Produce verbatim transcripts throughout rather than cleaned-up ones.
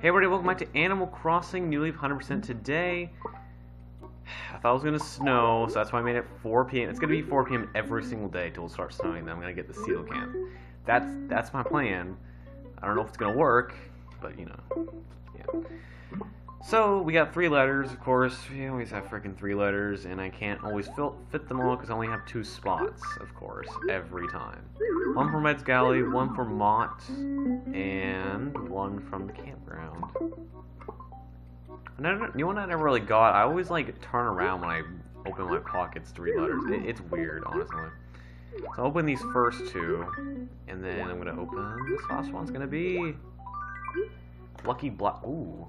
Hey everybody, welcome back to Animal Crossing New Leaf one hundred percent today. I thought it was going to snow, so that's why I made it four P M It's going to be four P M every single day till it starts snowing, then I'm going to get the Coelacanth. That's, that's my plan. I don't know if it's going to work, but you know, yeah. So, we got three letters, of course. We always have freaking three letters, and I can't always fill, fit them all because I only have two spots, of course, every time. One for Med's Galley, one for Mott, and one from the campground. And I don't, you know what I never really got? I always, like, turn around when I open my pockets three letters. It, it's weird, honestly. So I'll open these first two, and then I'm going to open, this last one's going to be Lucky Black, ooh.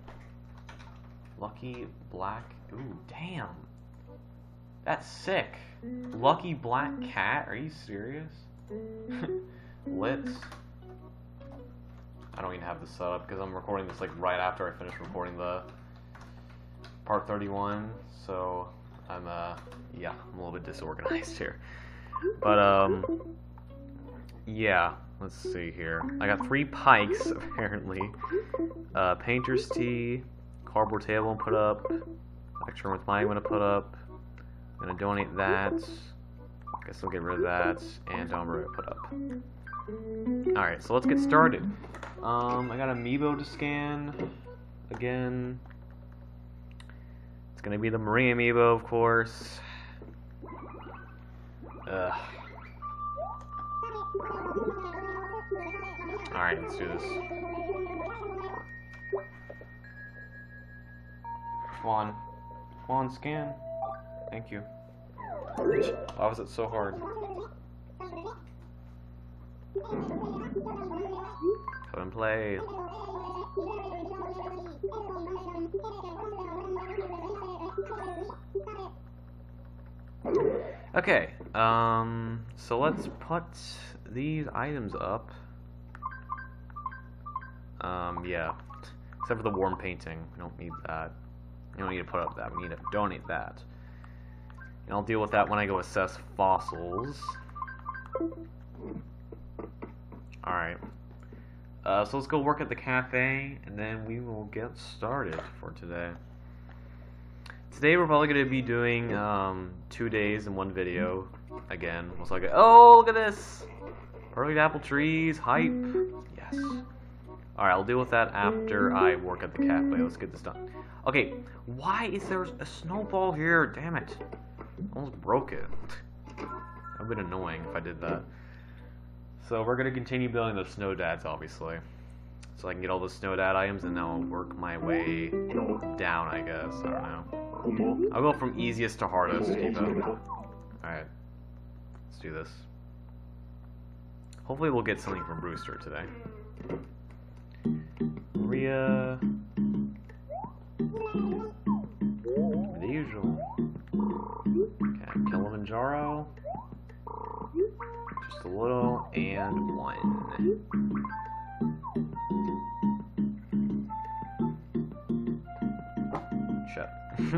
Lucky Black, ooh, damn. That's sick. Lucky Black Cat, are you serious? Lit. I don't even have this set up because I'm recording this like right after I finish recording the part thirty-one, so I'm uh yeah, I'm a little bit disorganized here. But um yeah, let's see here. I got three pikes apparently. Uh painter's tee, cardboard table and put up. Extra with mine I'm gonna put up. I'm gonna donate that. Guess I'll get rid of that, and Dumber to put up. Alright, so let's get started. Um, I got Amiibo to scan again. It's gonna be the Marie Amiibo, of course. Ugh. Alright, let's do this. Come on. Come on, scan. Thank you. Why was it so hard? Come and play. Okay, um, so let's put these items up. Um, yeah. Except for the warm painting. We don't need that. We don't need to put up that. We need to donate that. And I'll deal with that when I go assess fossils. Alright. Uh, so let's go work at the cafe, and then we will get started for today. Today we're probably going to be doing um, two days in one video. Again. Most likely. Oh, look at this! Perfect apple trees. Hype. Yes. Alright, I'll deal with that after I work at the cafe. Let's get this done. Okay, why is there a snowball here? Damn it. Almost broke it. That would have been annoying if I did that. So we're going to continue building those snow dads, obviously. So I can get all the snow dad items and then I'll work my way down, I guess. I don't know. I'll go from easiest to hardest. Keep up. Alright. Let's do this. Hopefully we'll get something from Brewster today. Maria. The usual. Okay, Kilimanjaro. Just a little, and one. Shut.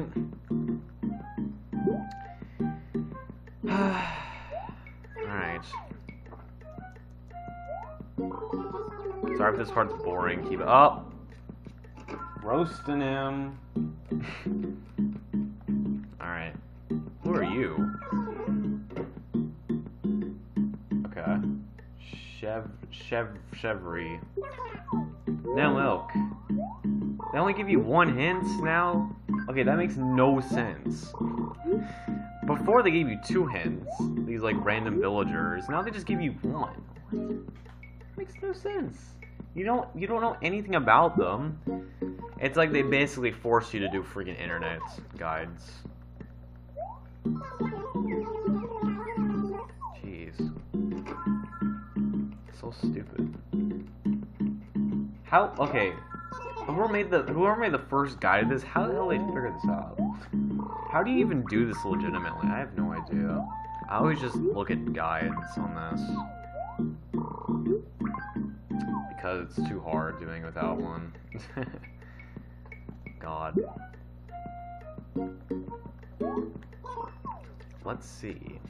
Alright. Sorry if this part's boring. Keep it up. Roasting him. Alright. Who are you? Okay. Chev... Chev... Chevry. No milk. They only give you one hint now? Okay, that makes no sense. Before they gave you two hints. These, like, random villagers. Now they just give you one. Makes no sense. You don't, you don't know anything about them. It's like they basically force you to do freaking internet guides. Jeez. So stupid. How, okay. Whoever made the, whoever made the first guide of this, how the hell did they figure this out? How do you even do this legitimately? I have no idea. I always just look at guides on this. Because it's too hard doing without one. God. Let's see.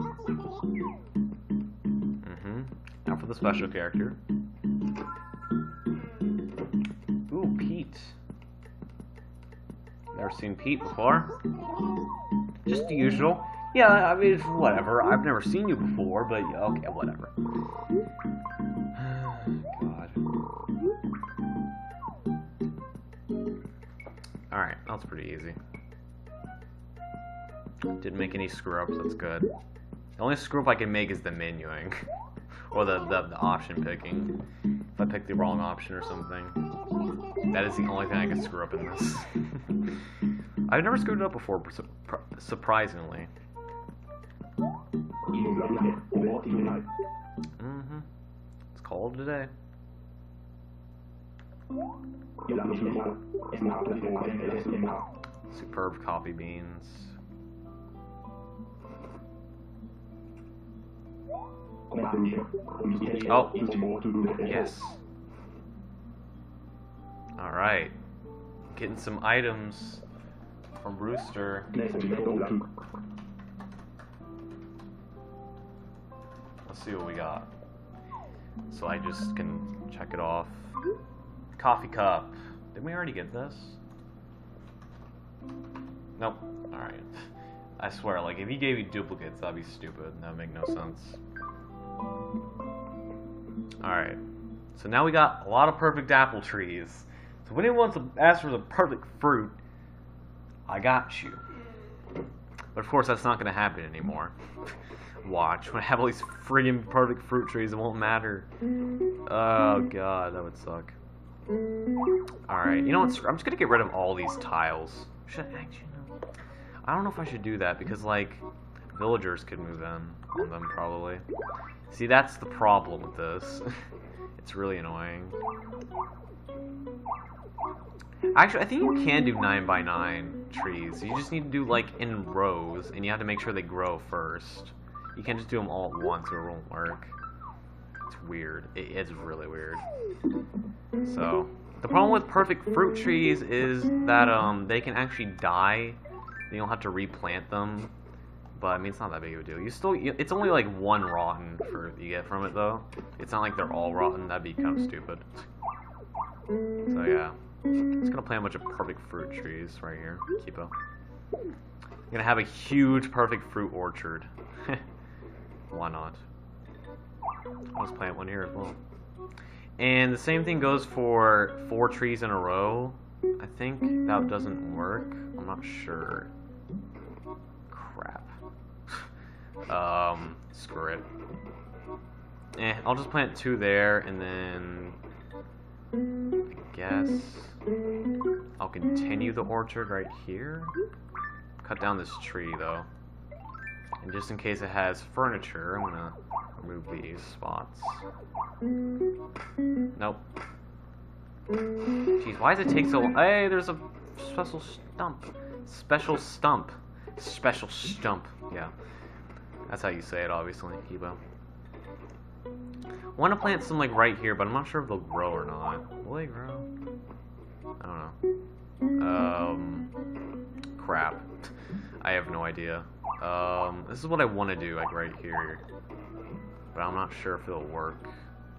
Mm-hmm. Now for the special character. Never seen Pete before. Just the usual. Yeah, I mean, it's whatever. I've never seen you before, but okay, whatever. God. Alright, that's pretty easy. Didn't make any screw-ups, that's good. The only screw-up I can make is the menuing. Or the, the, the option picking. If I pick the wrong option or something. That is the only thing I can screw up in this. I've never screwed it up before, surprisingly. Mm-hmm. It's cold today. Superb coffee beans. Oh, yes. Alright. Getting some items from Rooster. Let's see what we got. So I just can check it off. Coffee cup. Didn't we already get this? Nope. Alright. I swear, like, if he gave you duplicates, that'd be stupid. That would make no sense. Alright. So now we got a lot of perfect apple trees. So when anyone wants to ask for the perfect fruit, I got you. But of course, that's not going to happen anymore. Watch. When I have all these friggin' perfect fruit trees, it won't matter. Oh, God. That would suck. Alright. You know what? I'm just going to get rid of all these tiles. Should I actually... No. I don't know if I should do that, because, like, villagers could move in on them, probably. See, that's the problem with this. It's really annoying. Actually, I think you can do nine by nine trees. You just need to do, like, in rows, and you have to make sure they grow first. You can't just do them all at once or it won't work. It's weird. It is really weird. So, the problem with perfect fruit trees is that um they can actually die. You don't have to replant them. But, I mean, it's not that big of a deal. You still, it's only like one rotten fruit you get from it, though. It's not like they're all rotten. That'd be kind of stupid. So, yeah. I'm just gonna plant a bunch of perfect fruit trees right here. Keepo. I'm gonna have a huge perfect fruit orchard. Why not? I'll just plant one here as well. And the same thing goes for four trees in a row. I think that doesn't work. I'm not sure. Crap. Um, screw it. Eh, I'll just plant two there, and then I guess I'll continue the orchard right here. Cut down this tree, though. And just in case it has furniture, I'm gonna remove these spots. Nope. Jeez, why does it take so long? Hey, there's a special stump. Special stump. Special stump. Yeah. That's how you say it, obviously, Kibo. I want to plant some, like, right here, but I'm not sure if they'll grow or not. Will they grow? I don't know. Um, crap. I have no idea. Um, this is what I want to do, like, right here. But I'm not sure if it'll work.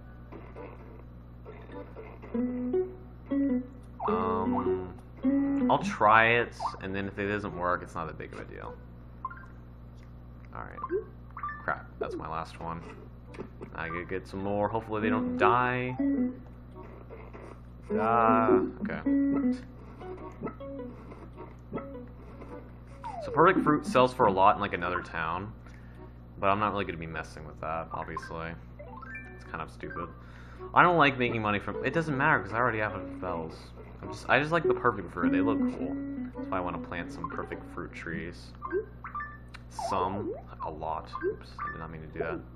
Um, I'll try it, and then if it doesn't work, it's not that big of a deal. Alright. Crap, that's my last one. I gotta get some more. Hopefully they don't die. Ah, uh, okay. So perfect fruit sells for a lot in like another town, but I'm not really gonna be messing with that, obviously. It's kind of stupid. I don't like making money from... It doesn't matter because I already have spells. I'm just, I just like the perfect fruit. They look cool. That's why I want to plant some perfect fruit trees. Some. A lot. Oops, I did not mean to do that.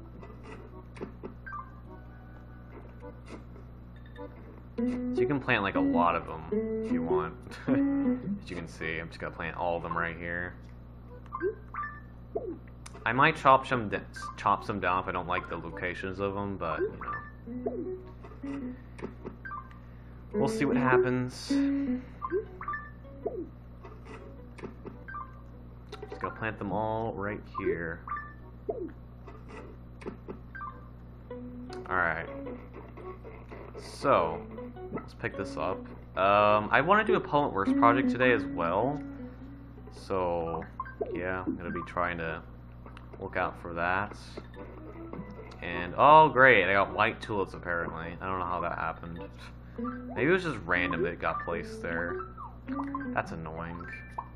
So you can plant like a lot of them if you want. As you can see, I'm just going to plant all of them right here. I might chop some, chop some down if I don't like the locations of them, but, you know. We'll see what happens. Just gonna plant them all right here. Alright. So, let's pick this up. Um, I want to do a Pullent Works project today as well. So, yeah, I'm going to be trying to look out for that. And, oh great, I got white tulips apparently. I don't know how that happened. Maybe it was just random that it got placed there. That's annoying.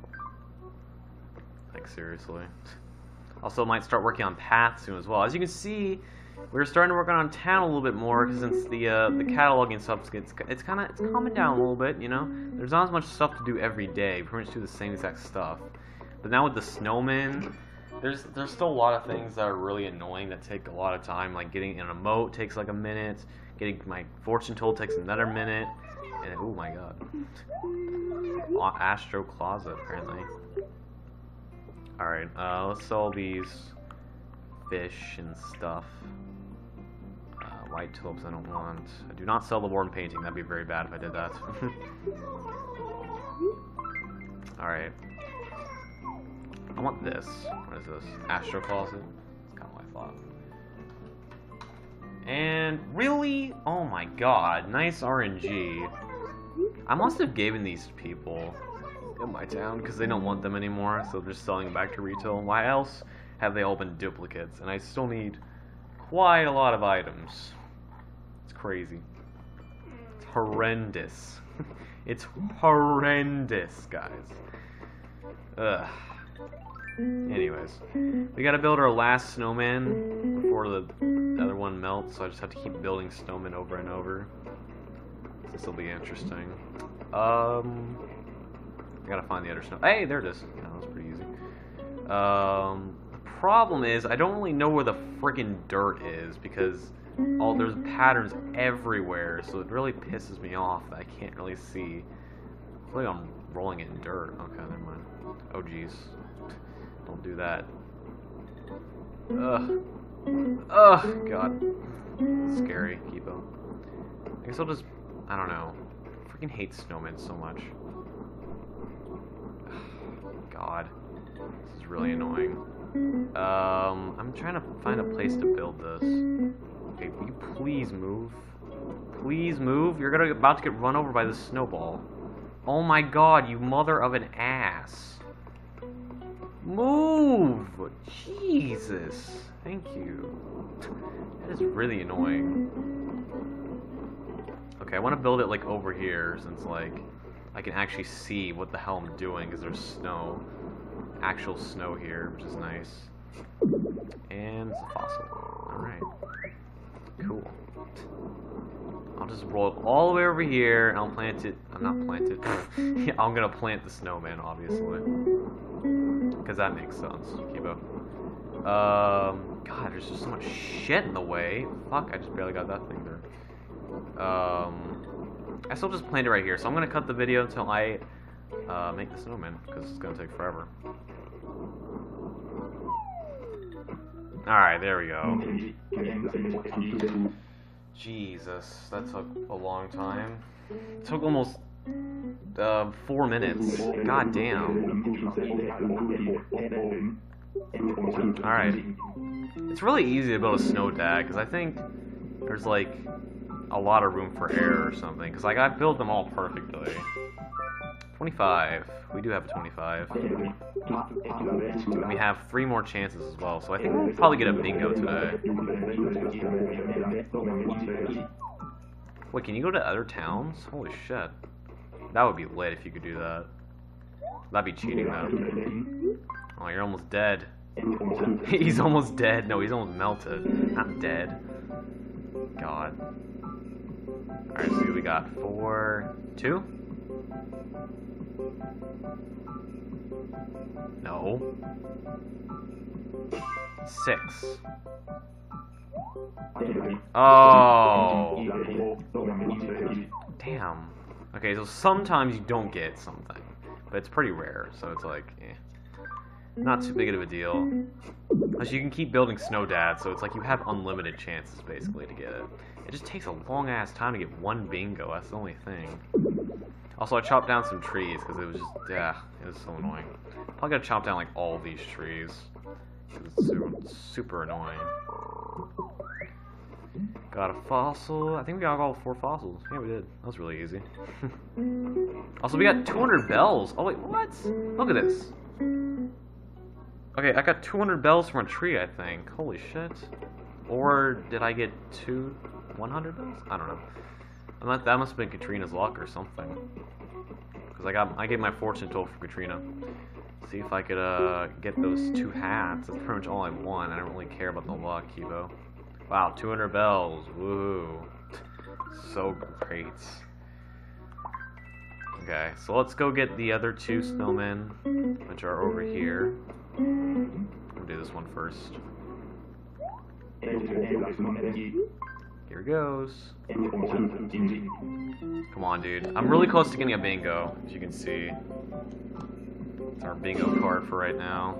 Like, seriously. Also, might start working on paths soon as well. As you can see, we're starting to work on town a little bit more since the uh, the cataloging stuff gets it's kind of it's calming down a little bit. You know, there's not as much stuff to do every day. We pretty much do the same exact stuff. But now with the snowmen, there's there's still a lot of things that are really annoying that take a lot of time. Like getting an emote takes like a minute. Getting my fortune told takes another minute. And oh my god, Astro Closet apparently. Alright, uh, let's sell these fish and stuff. Uh, white tulips I don't want. I do not sell the worm painting, that'd be very bad if I did that. Alright. I want this. What is this? Astro Closet? That's kind of what I thought. And really? Oh my god, nice R N G. I must have given these people in my town because they don't want them anymore, so they're just selling them back to retail. Why else have they all been duplicates? And I still need quite a lot of items. It's crazy. It's horrendous. It's horrendous, guys. Ugh. Anyways, we gotta build our last snowman before the other one melts, so I just have to keep building snowmen over and over. This will be interesting. Um... I gotta find the other snow. Hey, there it is. Yeah, that was pretty easy. Um, the problem is I don't really know where the freaking dirt is because all there's patterns everywhere, so it really pisses me off that I can't really see. I feel like I'm rolling it in dirt. Okay, never mind. Oh jeez, don't do that. Ugh. Ugh. God. It's scary. Keep up. I guess I'll just. I don't know. I freaking hate snowmen so much. God, this is really annoying. Um, I'm trying to find a place to build this. Okay, will you please move? Please move? You're gonna about to get run over by the snowball. Oh my god, you mother of an ass. Move! Jesus. Thank you. That is really annoying. Okay, I want to build it like over here since like I can actually see what the hell I'm doing because there's snow. Actual snow here, which is nice. And it's a fossil. Alright. Cool. I'll just roll it all the way over here and I'll plant it. I'm not planted. Yeah, I'm gonna plant the snowman, obviously. Because that makes sense. Keep up. Um, God, there's just so much shit in the way. Fuck, I just barely got that thing there. Um... I still just planned it right here, so I'm going to cut the video until I uh, make the snowman, because it's going to take forever. Alright, there we go. Jesus, that took a long time. It took almost uh, four minutes. God damn. Alright. It's really easy to build a snow dad, because I think there's like a lot of room for error or something, because like I built them all perfectly. twenty-five. We do have a twenty-five. And we have three more chances as well, so I think we'll probably get a bingo today. Wait, can you go to other towns? Holy shit. That would be lit if you could do that. That'd be cheating though. Oh, you're almost dead. He's almost dead. No, he's almost melted. Not dead. God. Alright, so we got four, two? No. Six. Oh. Damn. Okay, so sometimes you don't get something, but it's pretty rare, so it's like, eh. Not too big of a deal. Plus, you can keep building snow dad, so it's like you have unlimited chances, basically, to get it. It just takes a long-ass time to get one bingo, that's the only thing. Also, I chopped down some trees, because it was just, yeah, it was so annoying. Probably gotta chop down, like, all these trees. It's super, super annoying. Got a fossil. I think we got all four fossils. Yeah, we did. That was really easy. Also, we got two hundred bells. Oh, wait, what? Look at this. Okay, I got two hundred bells from a tree, I think. Holy shit. Or did I get two one hundred bells? I don't know. Unless that must have been Katrina's luck or something. Because I got I gave my fortune told for Katrina. See if I could uh get those two hats. That's pretty much all I want. I don't really care about the luck, Kibo. Wow, two hundred bells. Woo. So great. Okay, so let's go get the other two snowmen, which are over here. We'll do this one first. Here goes. Come on, dude. I'm really close to getting a bingo, as you can see. It's our bingo card for right now.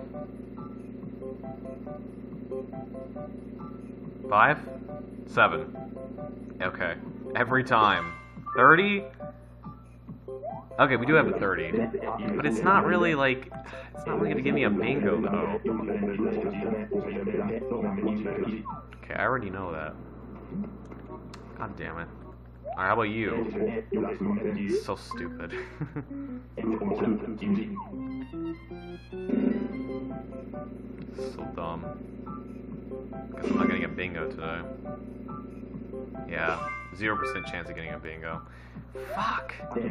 Five? Seven. Okay. Every time. Thirty? Okay, we do have a thirty. But it's not really like... It's not really gonna give me a bingo, though. Okay, I already know that. God damn it. Alright, how about you? So stupid. So dumb. Guess I'm not getting a bingo today. Yeah, zero percent chance of getting a bingo. Fuck!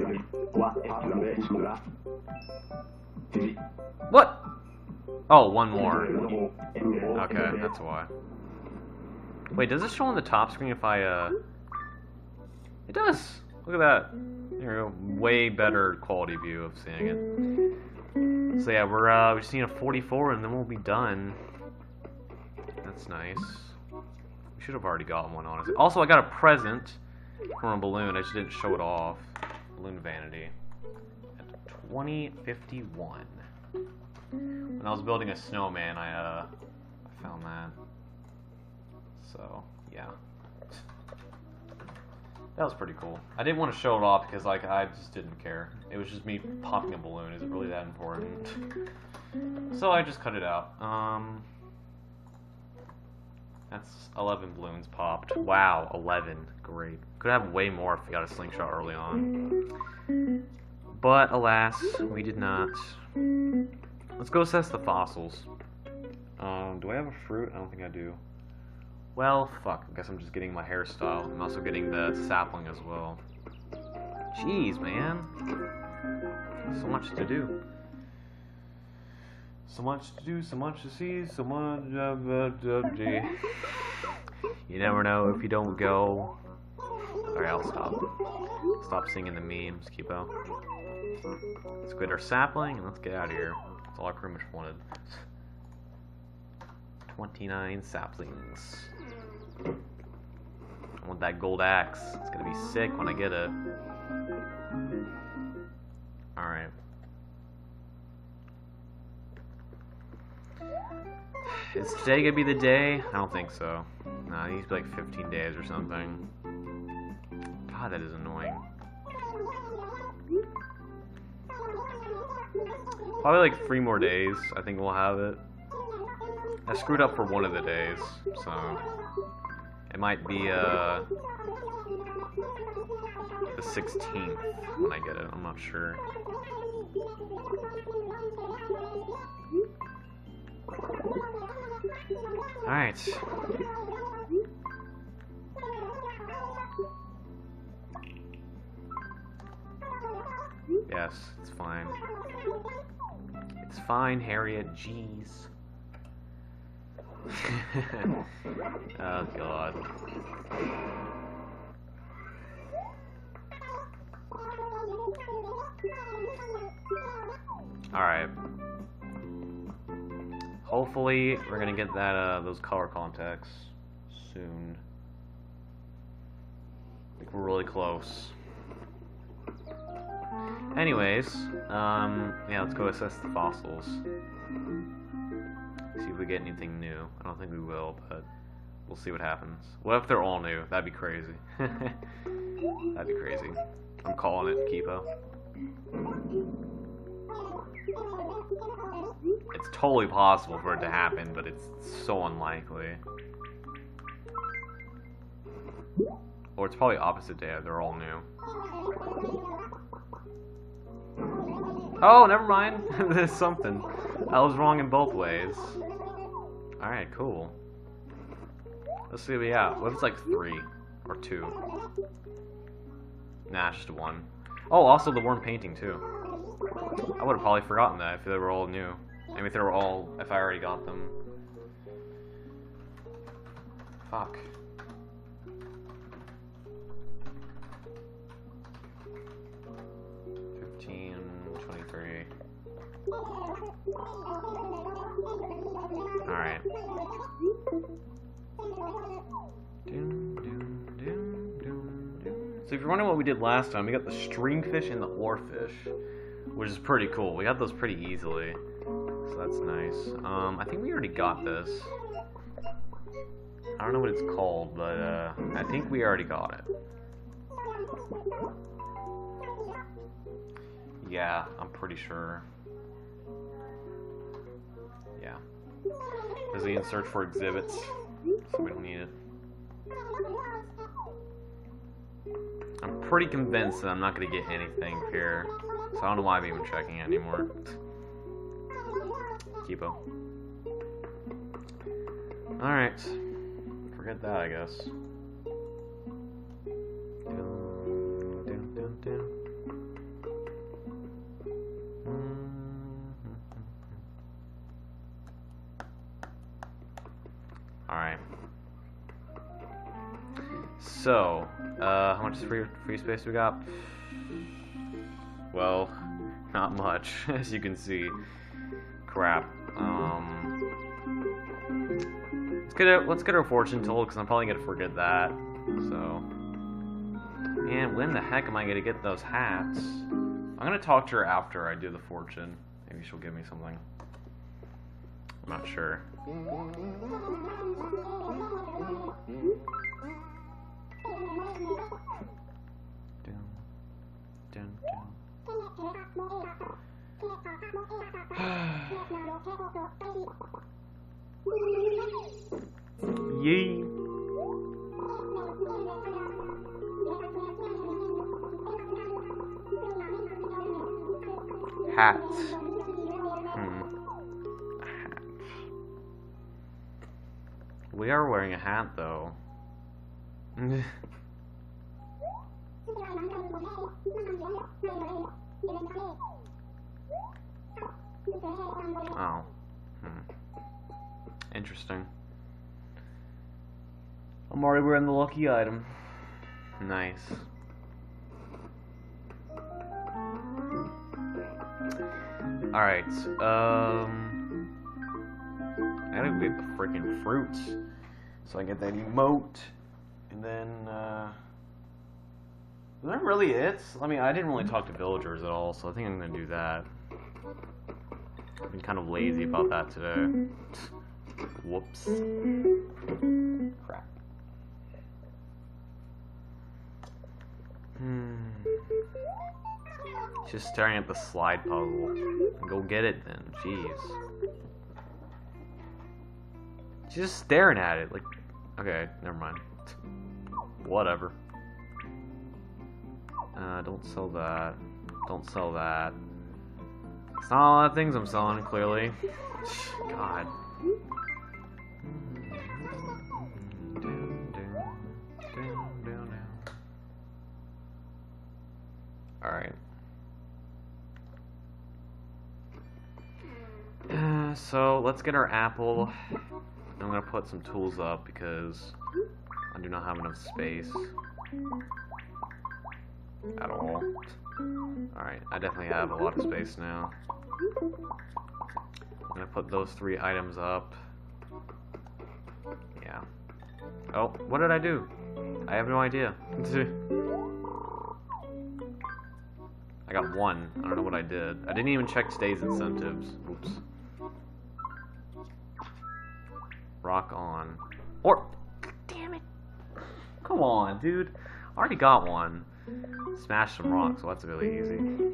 What? Oh, one more. Okay, that's why. Wait, does it show on the top screen if I, uh... It does! Look at that. There you go. Way better quality view of seeing it. So yeah, we're, uh, we just need a forty-four and then we'll be done. That's nice. We should have already gotten one, honestly. Also, I got a present from a balloon. I just didn't show it off. Balloon vanity. At twenty fifty-one. When I was building a snowman, I, uh, I found that. So, yeah. That was pretty cool. I didn't want to show it off because, like, I just didn't care. It was just me popping a balloon. Is it really that important? So I just cut it out. Um, that's eleven balloons popped. Wow, eleven. Great. Could have way more if we got a slingshot early on. But, alas, we did not. Let's go assess the fossils. Um, do I have a fruit? I don't think I do. Well, fuck. I guess I'm just getting my hairstyle. I'm also getting the sapling as well. Jeez, man. So much to do. So much to do, so much to see, so much... Uh, uh, uh, gee. You never know if you don't go. Alright, I'll stop. Stop singing the memes, Kipo. Let's get our sapling and let's get out of here. That's all I pretty much wanted. twenty-nine saplings. I want that gold axe. It's gonna be sick when I get it. Alright. Is today gonna be the day? I don't think so. Nah, it needs to be like fifteen days or something. God, that is annoying. Probably like three more days, I think we'll have it. I screwed up for one of the days, so it might be uh, the sixteenth when I get it. I'm not sure. Alright. Yes, it's fine. It's fine, Harriet. Jeez. Oh god. Alright. Hopefully we're gonna get that uh those color contacts soon. I think we're really close. Anyways, um yeah, let's go assess the fossils. See if we get anything new. I don't think we will, but we'll see what happens. What if they're all new? That'd be crazy. That'd be crazy. I'm calling it, Kipo. It's totally possible for it to happen, but it's so unlikely. Or it's probably opposite day. They're all new. Oh, never mind. There's something. I was wrong in both ways. Alright, cool. Let's see what we have. What if it's like three? Or two? Nah, just one. Oh, also the worm painting too. I would have probably forgotten that if they were all new. I mean, if they were all, if I already got them. Fuck. fifteen, twenty-three. Alright. So if you're wondering what we did last time, we got the stringfish and the oarfish, which is pretty cool. We got those pretty easily, so that's nice. Um, I think we already got this. I don't know what it's called, but uh, I think we already got it. Yeah, I'm pretty sure. Yeah. Because we can search for exhibits, so we don't need it. I'm pretty convinced that I'm not going to get anything here, so I don't know why I'm even checking anymore. Keepo. Alright. Forget that, I guess. Dun, dun, dun, dun. Alright. So, uh, how much free, free space we got? Well, not much, as you can see. Crap. Um, let's get a, let's get our fortune told, because I'm probably gonna forget that. So, and when the heck am I gonna get those hats? I'm gonna talk to her after I do the fortune. Maybe she'll give me something. I'm not sure. Dun, dun, dun. Yay! Hats. Hmm. Hats. We are wearing a hat, though. Oh. Hmm. Interesting. I'm already wearing the lucky item. Nice. Alright, um... I gotta get the freaking fruits. So I get that emote. And then, uh... is that really it? I mean, I didn't really talk to villagers at all, so I think I'm gonna do that. I've been kind of lazy about that today. Whoops. Crap. Hmm. Just staring at the slide puzzle. Go get it then. Jeez. She's just staring at it. Like, okay, never mind. Whatever. Uh, don't sell that. Don't sell that. It's not a lot of things I'm selling, clearly. God. Alright. Uh, so, let's get our apple. I'm gonna put some tools up because I do not have enough space. At all. Alright, I definitely have a lot of space now. I'm gonna put those three items up. Yeah. Oh, what did I do? I have no idea. I got one. I don't know what I did. I didn't even check today's incentives. Oops. Rock on. Or, damn it. Come on, dude. I already got one. Smash some rocks, so that's really easy.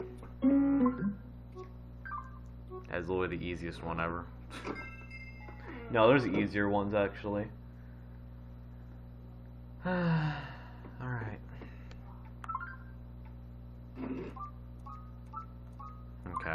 That's literally the easiest one ever. No, there's easier ones, actually. Alright. Okay.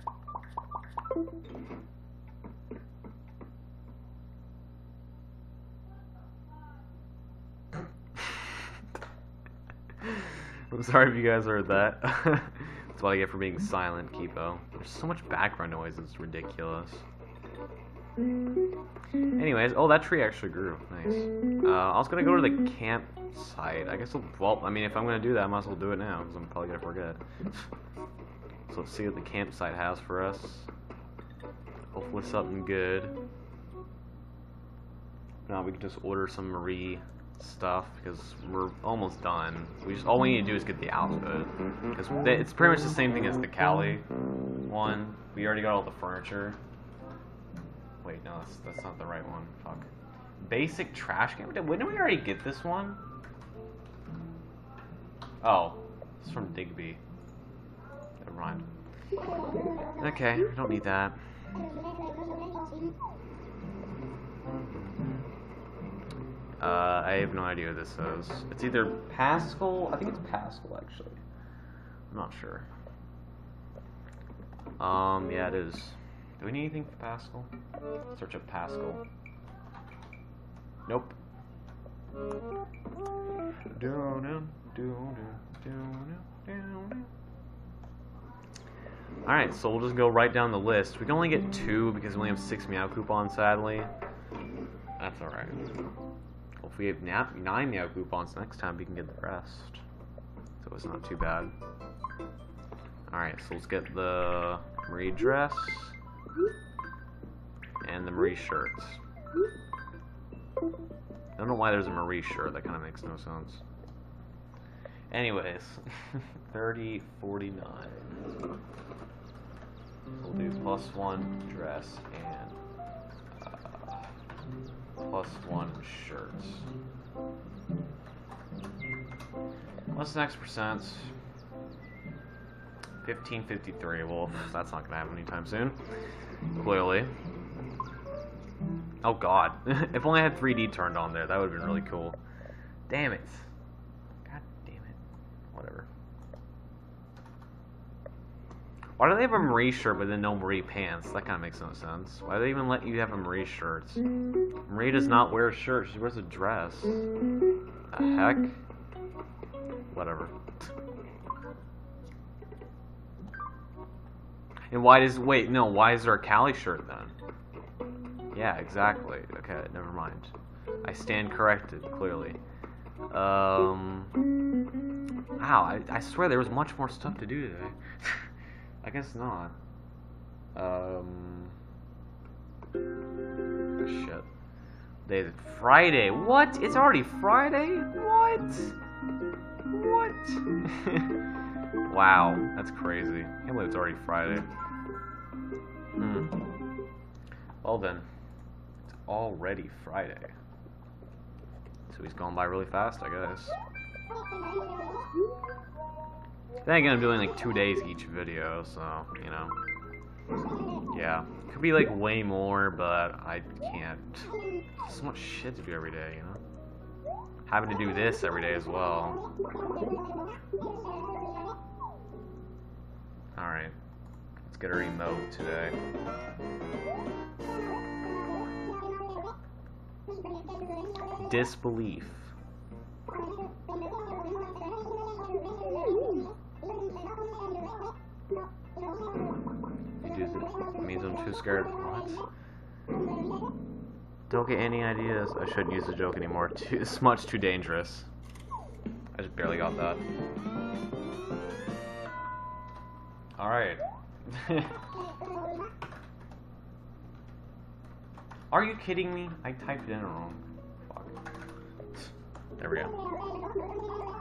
I'm sorry if you guys heard that. That's what I get for being silent, Kipo. There's so much background noise, it's ridiculous. Anyways, oh, that tree actually grew. Nice. Uh, I was gonna go to the campsite. I guess, I'll, well, I mean, if I'm gonna do that, I might as well do it now, because I'm probably gonna forget. So let's see what the campsite has for us. Hopefully something good. Now we can just order some Marie stuff, because we're almost done. We just all we need to do is get the outfit. Because it's pretty much the same thing as the Cali one. We already got all the furniture. Wait, no, that's, that's not the right one. Fuck. Basic trash can? Didn't we already get this one? Oh, it's from Digby. Never mind. Okay, we don't need that. Uh, I have no idea what this is. It's either Pascal. I think it's Pascal, actually. I'm not sure. Um, yeah, it is. Do we need anything for Pascal? Search up Pascal. Nope. Alright, so we'll just go right down the list. We can only get two because we only have six Meow coupons, sadly. That's alright. Well, if we have nine Meow coupons next time, we can get the rest. So it's not too bad. Alright, so let's get the Marie dress. And the Marie shirts. I don't know why there's a Marie shirt. That kind of makes no sense. Anyways, thirty forty-nine. So we'll do plus one dress and uh, plus one shirts. What's the next percent? fifteen fifty-three. Well, that's not gonna happen anytime soon. Clearly. Oh god. If only I had three D turned on there, that would have been really cool. Damn it. God damn it. Whatever. Why do they have a Marie shirt but then no Marie pants? That kind of makes no sense. Why do they even let you have a Marie shirt? Marie does not wear a shirt, she wears a dress. The heck? Whatever. And why does, wait, no, why is there a Cali shirt then? Yeah, exactly. Okay, never mind. I stand corrected, clearly. Um, wow, I, I swear there was much more stuff to do today. I guess not. Um, oh, shit. Today's Friday. What? It's already Friday? What? What? Wow, that's crazy. I can't believe it's already Friday. Hmm. Well then, it's already Friday. So he's gone by really fast, I guess. Then again, I'm doing like two days each video, so, you know. Yeah. Could be like way more, but I can't. So much shit to do every day, you know? Having to do this every day as well. Alright. Let's get a remote today. Disbelief. It means I'm too scared. What? Don't get any ideas. I shouldn't use the joke anymore. Too, it's much too dangerous. I just barely got that. Alright. Are you kidding me? I typed it in wrong. Fuck. There we go.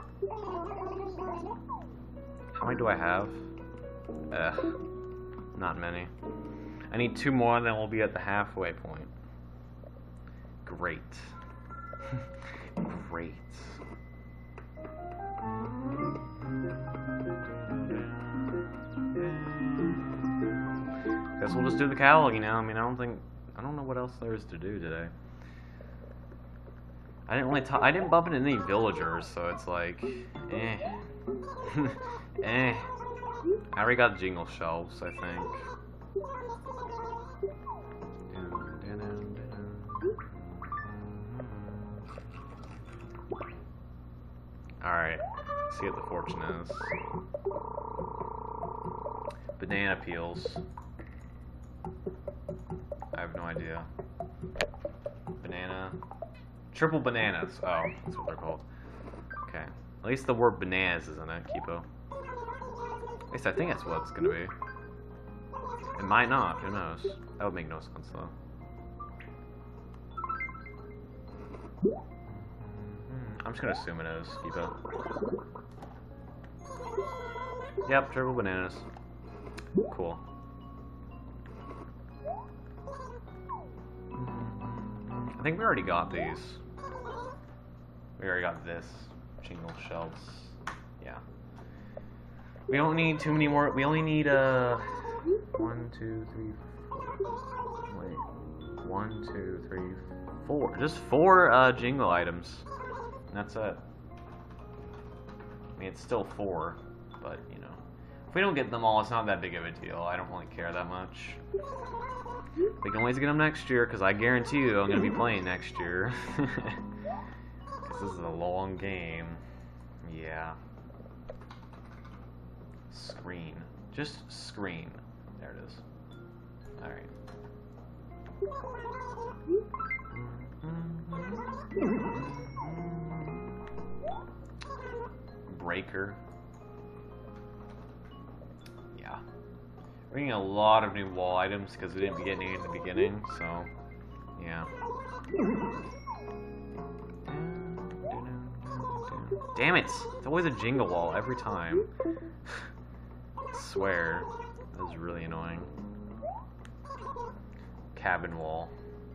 How many do I have? Ugh. Not many. I need two more and then we'll be at the halfway point. Great. Great. Guess we'll just do the catalog, you know? I mean, I don't think... I don't know what else there is to do today. I didn't really talk. I didn't bump into any villagers, so it's like, eh, eh. I already got jingle shelves, I think. Alright, see what the fortune is. Banana peels. I have no idea. Banana. Triple bananas. Oh, that's what they're called. Okay. At least the word bananas is in it, Kipo. At least I think that's what it's gonna be. It might not, who knows? That would make no sense though. I'm just gonna assume it is, Kipo. Yep, triple bananas. Cool. I think we already got these. We already got this. Jingle shelves. Yeah. We don't need too many more. We only need uh one, two, three, four. Wait. One, two, three, four. Just four uh, jingle items. And that's it. I mean, it's still four, but you know, if we don't get them all, it's not that big of a deal. I don't really care that much. We can always get them next year, because I guarantee you I'm going to be playing next year. Because this is a long game. Yeah. Screen. Just screen. There it is. Alright. Breaker. Yeah. We're getting a lot of new wall items because we didn't get any in the beginning, so yeah. Damn it! It's always a jingle wall every time. I swear. That is really annoying. Cabin wall.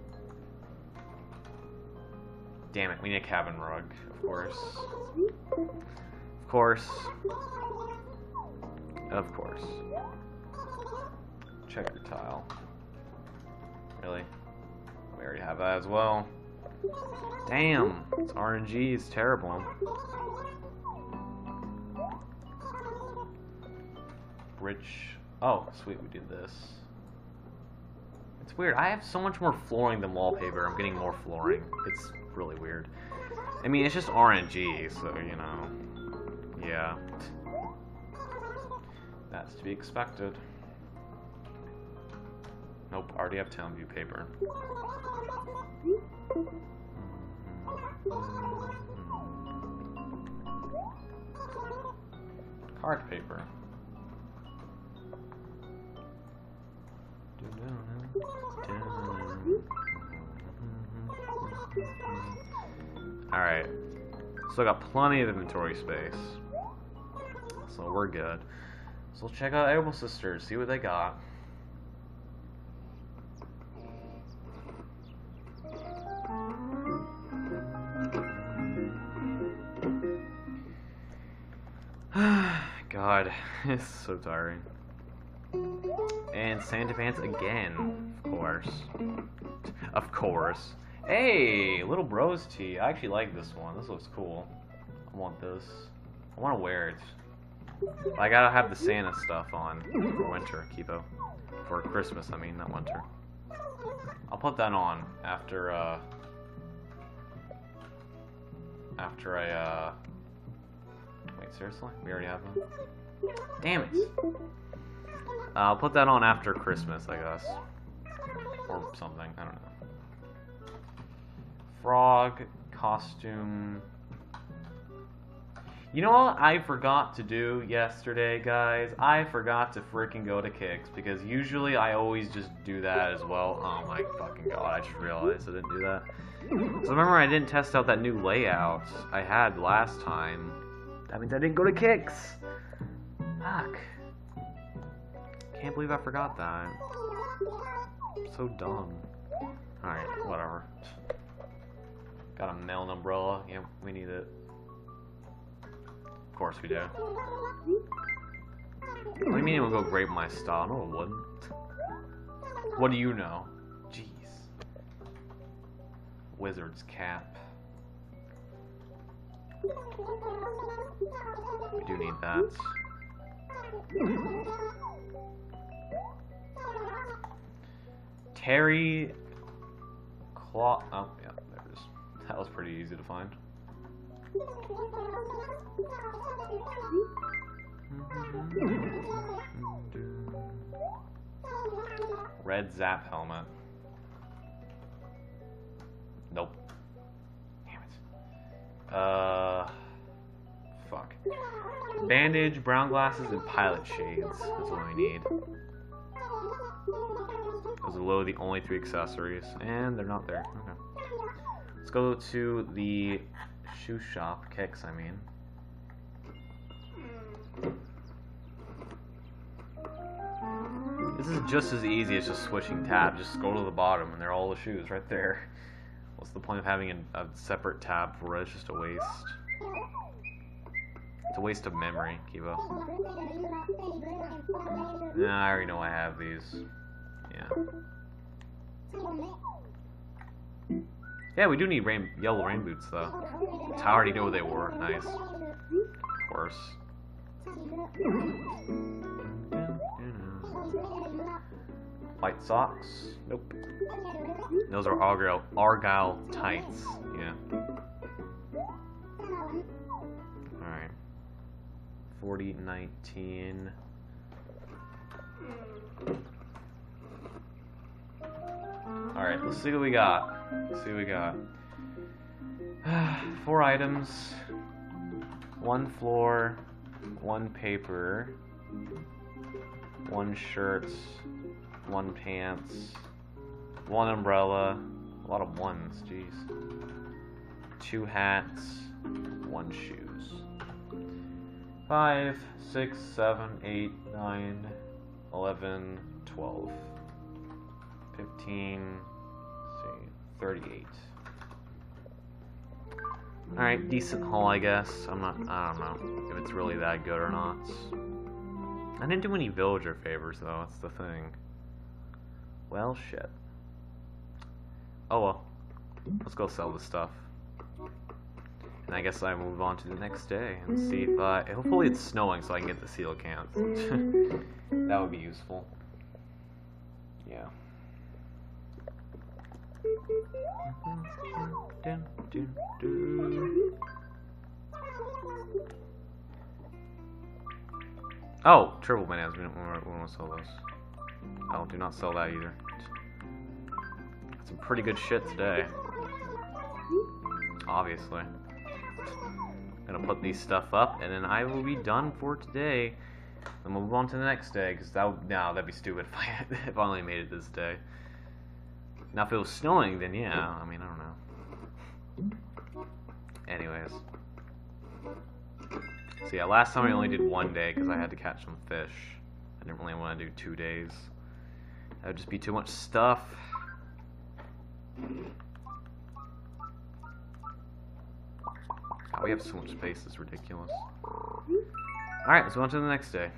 Damn it, we need a cabin rug, of course. Of course. Of course. Checker tile. Really? We already have that as well. Damn! This R N G is terrible. Rich. Oh, sweet, we did this. It's weird. I have so much more flooring than wallpaper. I'm getting more flooring. It's really weird. I mean, it's just R N G, so, you know. Yeah. That's to be expected. Nope, already have town view paper. Card paper. Alright. Still got plenty of inventory space. So we're good. So we'll check out Able Sisters, see what they got. God, it's so tiring. And Santa Pants again, of course. Of course. Hey, Little Bros tee. I actually like this one. This looks cool. I want this. I want to wear it. I gotta have the Santa stuff on for winter, Kipo. For Christmas, I mean, not winter. I'll put that on after, uh... After I, uh... Wait, seriously? We already have them? Damn it! Uh, I'll put that on after Christmas, I guess. Or something, I don't know. Frog, costume... You know what I forgot to do yesterday, guys? I forgot to freaking go to Kicks, because usually I always just do that as well. Oh my fucking god, I just realized I didn't do that. So remember, I didn't test out that new layout I had last time. That means I didn't go to Kicks! Fuck. Can't believe I forgot that. So dumb. Alright, whatever. Got a melon umbrella. Yeah, we need it. Of course we do. What do you mean it would go great with my style? No, it wouldn't. What do you know? Jeez. Wizard's cap. We do need that. Terry Claw. Oh, yeah, there it is. That was pretty easy to find. Red Zap helmet. Nope. Damn it. Uh. Fuck. Bandage, brown glasses, and pilot shades. That's what we need. Those are literally the only three accessories. And they're not there. Okay. Let's go to the shoe shop. Kicks, I mean. This is just as easy as just switching tabs. Just go to the bottom and they're all the shoes right there. What's the point of having a, a separate tab for it? It's just a waste. It's a waste of memory, Kiva. Nah, I already know I have these. Yeah. Yeah, we do need rain, yellow rain boots, though. I already knew they were. Nice. Of course. White socks? Nope. Those are Argyle, Argyle tights. Yeah. Alright. forty, nineteen. Alright, let's see what we got. Let's see what we got. Four items. One floor. One paper. One shirt. One pants. One umbrella. A lot of ones, jeez. Two hats. One shoes. Five, six, seven, eight, nine, eleven, twelve. Fifteen, let's see, thirty-eight. Alright, decent haul, I guess. I'm not, I don't know if it's really that good or not. I didn't do any villager favors, though, that's the thing. Well, shit. Oh well. Let's go sell this stuff. And I guess I move on to the next day and see if, uh, hopefully it's snowing so I can get the coelacanth. That would be useful. Yeah. Oh, triple bananas. We don't want to sell those. Oh, do not sell that either. Got some pretty good shit today. Obviously. Gonna put these stuff up, and then I will be done for today. Then we'll move on to the next day, because that would, no, that'd be stupid if I, if I only made it this day. Now, if it was snowing, then yeah, I mean, I don't know. Anyways. So yeah, last time I only did one day, because I had to catch some fish. I didn't really want to do two days. That would just be too much stuff. God, we have so much space, it's ridiculous. Alright, let's go on to the next day.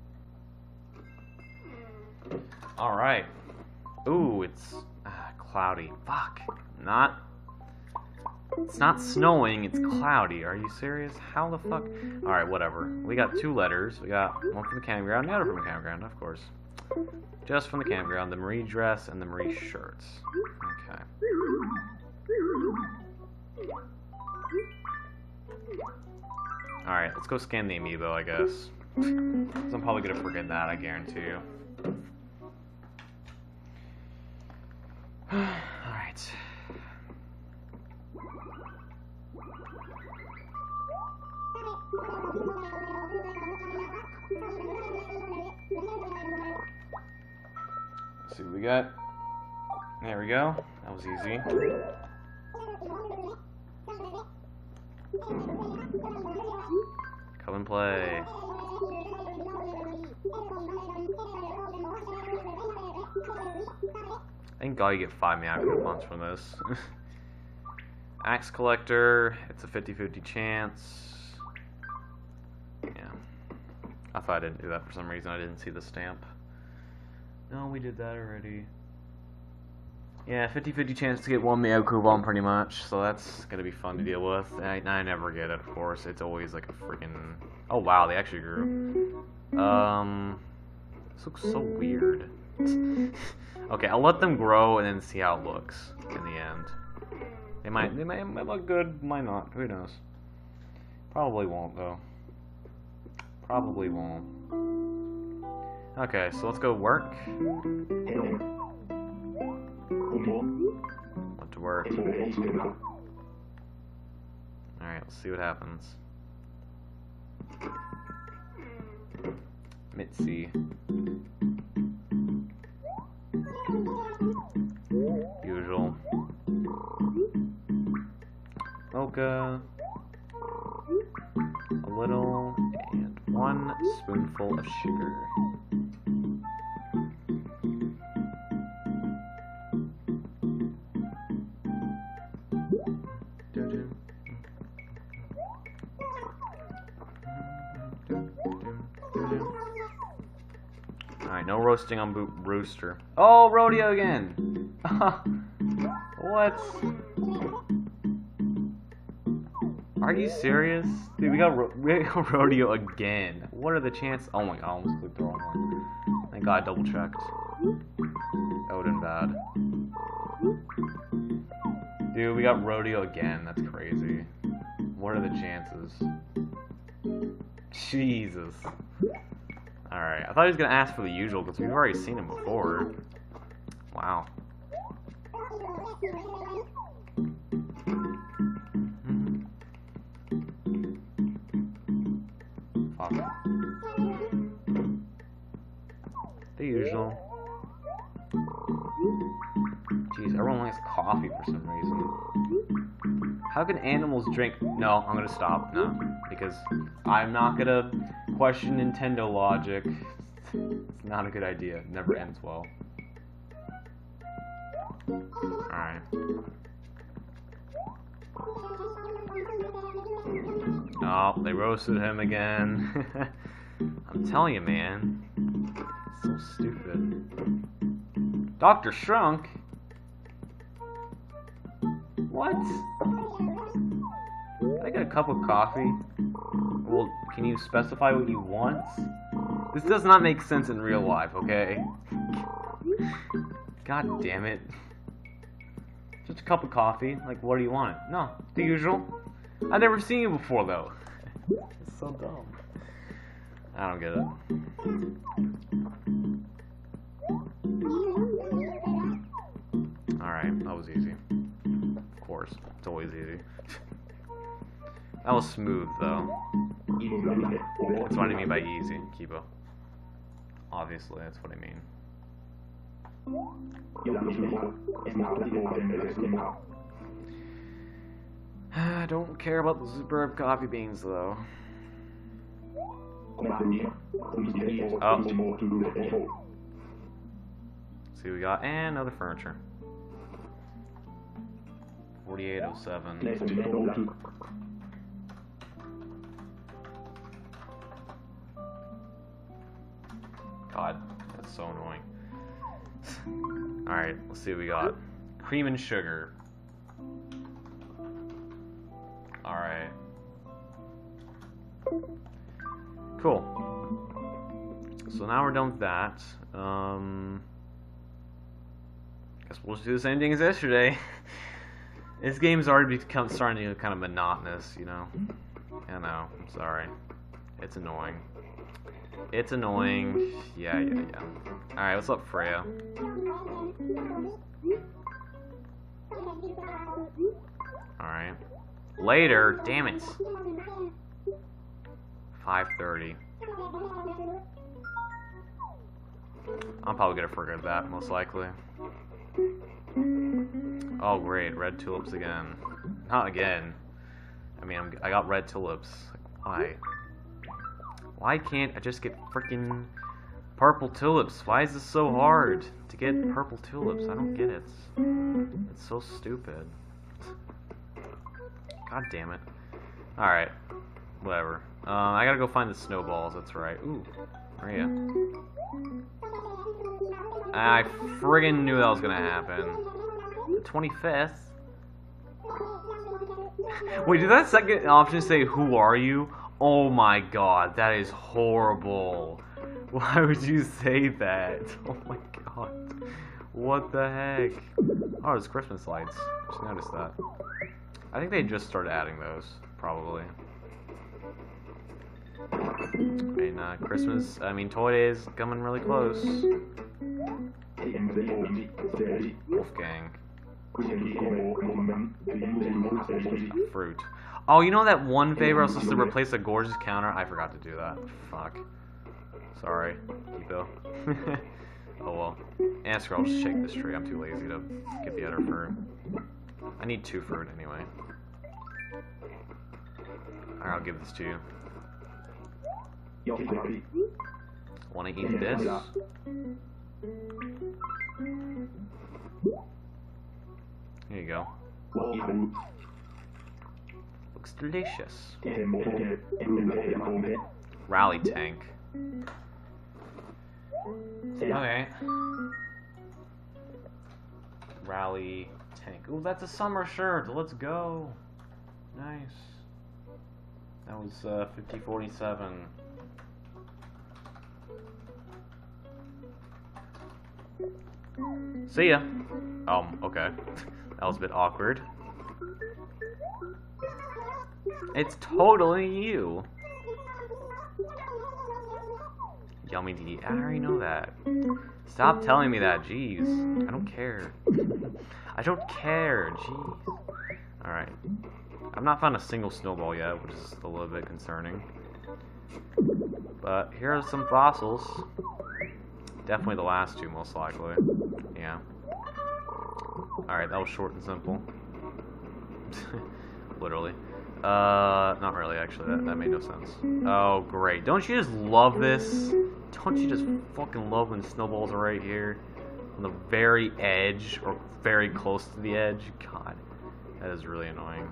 Alright. Ooh, it's ah, cloudy. Fuck. Not... It's not snowing, it's cloudy. Are you serious? How the fuck? Alright, whatever. We got two letters. We got one from the campground, the other from the campground, of course. Just from the campground, the Marie dress and the Marie shirts. Okay. Alright, let's go scan the amiibo, I guess. Because I'm probably going to forget that, I guarantee you. Alright. Let's see what we got. There we go. That was easy. Come and play. Thank God you get five mana coupons from this. Axe Collector, it's a fifty fifty chance. Yeah. I thought I didn't do that for some reason. I didn't see the stamp. No, we did that already. Yeah, fifty fifty chance to get one Miyako bomb pretty much, so that's gonna be fun to deal with. I, I never get it, of course. It's always like a freaking... Oh wow, they actually grew. Um, this looks so weird. Okay, I'll let them grow and then see how it looks in the end. They might, they might, might look good, might not. Who knows? Probably won't though. Probably won't. Okay, so let's go work. Went to work. Alright, let's see what happens. Mitzi. Usual. Mocha. A little. And one spoonful of sugar. Alright, no roasting on Bo Rooster. Oh, rodeo again! What? Are you serious? Dude, we got, ro we got rodeo again. What are the chances? Oh my god, I almost clicked the wrong one. Thank god I double checked. That would've been bad. Dude, we got rodeo again. That's crazy. What are the chances? Jesus. Alright, I thought he was going to ask for the usual because we've already seen him before. Wow. Fuck. The usual. Jeez, everyone likes coffee for some reason. How can animals drink? No, I'm gonna stop. No, because I'm not gonna question Nintendo logic. It's not a good idea. It never ends well. Alright. Oh, they roasted him again. I'm telling you, man. It's so stupid. Doctor Shrunk? What? I got a cup of coffee. Well, can you specify what you want? This does not make sense in real life, okay? God damn it. Just a cup of coffee. Like, what do you want? No, the usual. I've never seen you before, though. It's so dumb. I don't get it. Alright, that was easy. Of course, it's always easy. That was smooth, though. That's what I mean by easy, Kibo. Obviously, that's what I mean. I don't care about the superb coffee beans, though. Oh. See what we got, and other furniture. forty-eight oh seven. God, that's so annoying. Alright, let's see what we got. Cream and sugar. Alright. Cool. So now we're done with that. Um, guess we'll just do the same thing as yesterday. This game's already become starting to get kind of monotonous, you know. I know, I'm sorry. It's annoying. It's annoying. Yeah, yeah, yeah. Alright, what's up, Freya? Alright. Later? Damn it. five thirty. I'm probably gonna forget that, most likely. Oh, great. Red tulips again. Not again. I mean, I'm, I got red tulips. Like, why? Why can't I just get freaking purple tulips? Why is this so hard to get purple tulips? I don't get it. It's so stupid. God damn it. Alright. Whatever. Um, I gotta go find the snowballs, that's right. Ooh. Maria. I friggin' knew that was gonna happen. The twenty-fifth. Wait, did that second option say, who are you? Oh my god, that is horrible. Why would you say that? Oh my god. What the heck? Oh, there's Christmas lights. Just noticed that. I think they just started adding those, probably. I mean, uh, Christmas, I mean, Toy Day is coming really close. Wolfgang. Fruit. Oh, you know that one favor I was supposed to replace a gorgeous counter? I forgot to do that. Fuck. Sorry, Kiko. Oh well. And scroll, I'll just shake this tree. I'm too lazy to get the other fruit. I need two fruit anyway. Alright, I'll give this to you. Wanna eat this? Here you go. Looks delicious. Rally tank. Okay. Rally tank. Ooh, that's a summer shirt. Let's go. Nice. That was uh, fifty forty-seven. See ya. Um, okay. That was a bit awkward. It's totally you. Yummy to eat. I already know that. Stop telling me that, jeez. I don't care. I don't care, jeez. Alright. I've not found a single snowball yet, which is a little bit concerning. But here are some fossils. Definitely the last two, most likely. Yeah. Alright, that was short and simple. Literally. Uh, not really, actually. That, that made no sense. Oh, great. Don't you just love this? Don't you just fucking love when snowballs are right here? On the very edge, or very close to the edge? God, that is really annoying.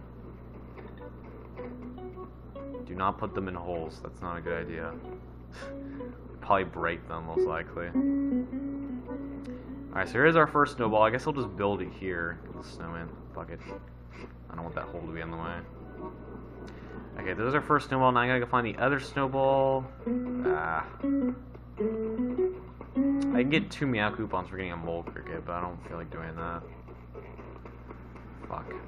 Do not put them in holes. That's not a good idea. Probably break them, most likely. Alright, so here's our first snowball. I guess I'll just build it here. Get the snowman. Fuck it. I don't want that hole to be in the way. Okay, there's our first snowball. Now I gotta go find the other snowball. Ah. I can get two meow coupons for getting a mole cricket, but I don't feel like doing that. Fuck.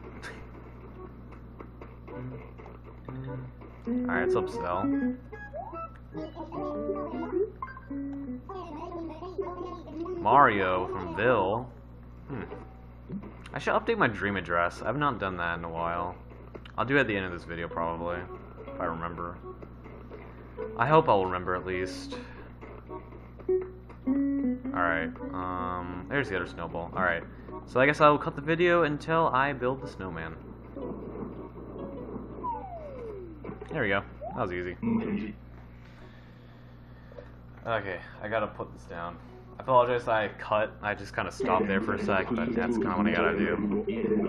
Alright, let's upsell. Mario from Ville. Hmm. I should update my dream address. I've not done that in a while. I'll do it at the end of this video, probably, if I remember. I hope I'll remember, at least. Alright, um, there's the other snowball. Alright, so I guess I will cut the video until I build the snowman. There we go. That was easy. Okay, I gotta put this down. I apologize I cut. I just kind of stopped there for a sec, but that's kind of what I gotta do.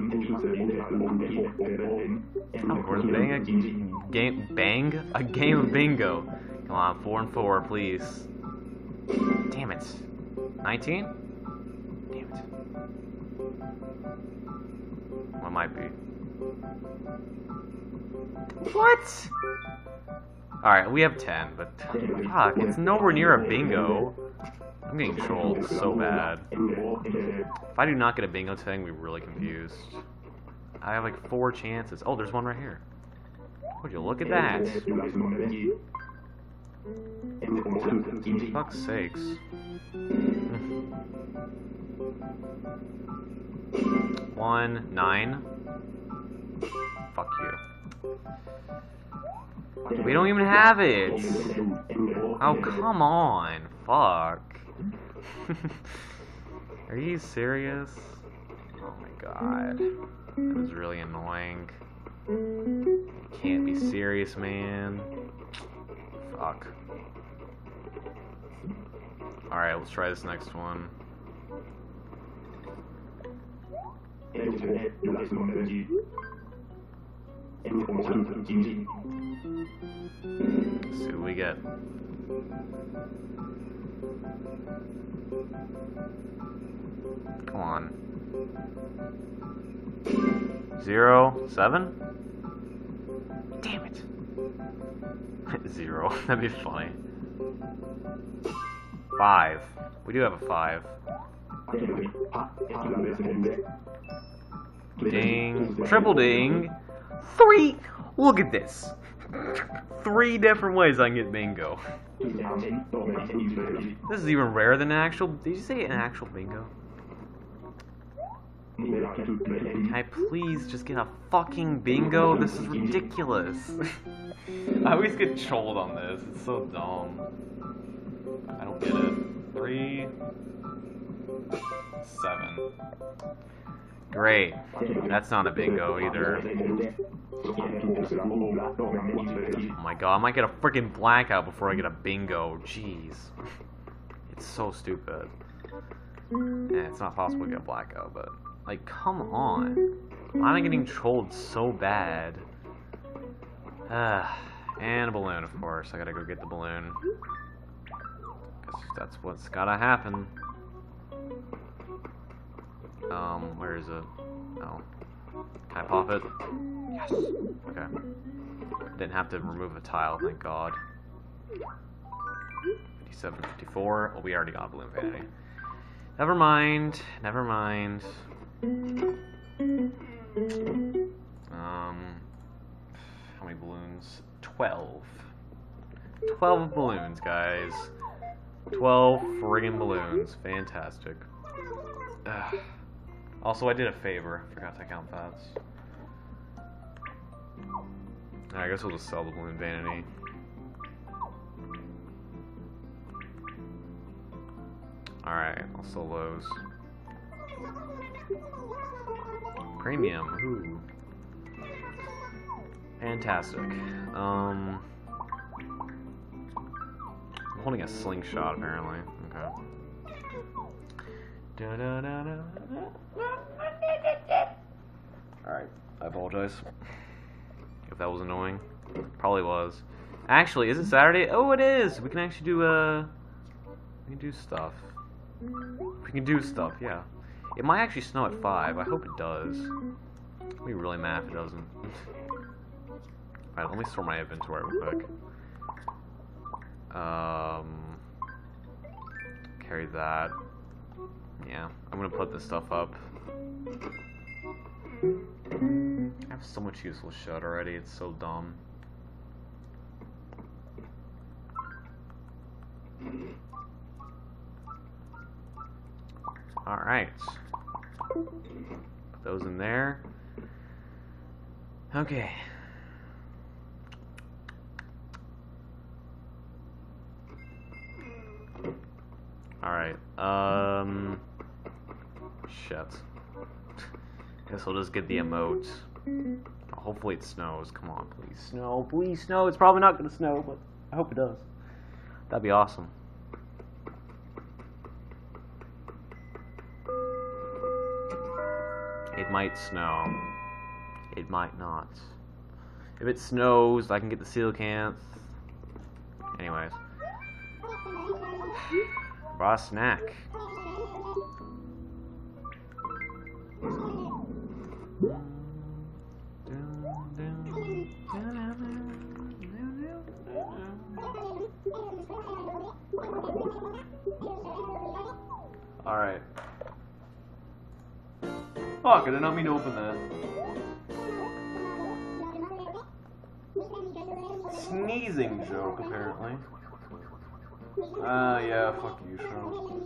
Oh, of course, bang a game, bang a game of bingo. Come on, four and four, please. Damn it, nineteen. Damn it. What might be? What? All right, we have ten, but fuck, it's nowhere near a bingo. I'm getting trolled so bad. If I do not get a bingo today, I'm gonna be really confused. I have like four chances. Oh, there's one right here. Would you look at that? For fuck's sakes. One, nine. Fuck you. We don't even have it. Oh, come on. Fuck. Are you serious? Oh my god. That was really annoying. You can't be serious, man. Fuck. Alright, let's try this next one. Let's see what we get. Come on. Zero, seven? Damn it. Zero. That'd be funny. Five. We do have a five. Ding. Triple ding. Three. Look at this. Three different ways I can get bingo. This is even rarer than an actual... Did you say an actual bingo? Can I please just get a fucking bingo? This is ridiculous. I always get trolled on this. It's so dumb. I don't get it. Three... Seven. Great. That's not a bingo either. Oh my god, I might get a freaking blackout before I get a bingo. Jeez. It's so stupid. Yeah, it's not possible to get a blackout, but... Like, come on. Why am I getting trolled so bad? Ah, and a balloon, of course. I gotta go get the balloon. Because that's what's gotta happen. Um, where is it? Oh. Can I pop it? Yes! Okay. Didn't have to remove a tile, thank god. fifty-seven, fifty-four. Oh, we already got a balloon vanity. Never mind. Never mind. Um, how many balloons? Twelve. Twelve balloons, guys. Twelve friggin' balloons. Fantastic. Ugh. Also, I did a favor. Forgot to count that. I guess we'll just sell the balloon vanity. Alright, I'll sell those. Premium, ooh. Fantastic. Um, I'm holding a slingshot, apparently. Okay. Da -da -da -da. Alright, I apologize if that was annoying. Probably was. Actually, is it Saturday? Oh, it is! We can actually do, uh... We can do stuff. We can do stuff, yeah. It might actually snow at five. I hope it does. I'll be really mad if it doesn't. Alright, let me store my inventory real quick. Um... Carry that. Yeah, I'm gonna put this stuff up. I have so much useless shit already, it's so dumb. Alright. Put those in there. Okay. Alright, um... Shit. Guess I'll just get the emote. Hopefully it snows. Come on, please snow. Please snow. It's probably not gonna snow, but I hope it does. That'd be awesome. It might snow. It might not. If it snows, I can get the coelacanth. Anyways. Brought a snack. Alright. Fuck, I did not mean to open that. Sneezing joke, apparently. Ah, uh, yeah, fuck you, Shro.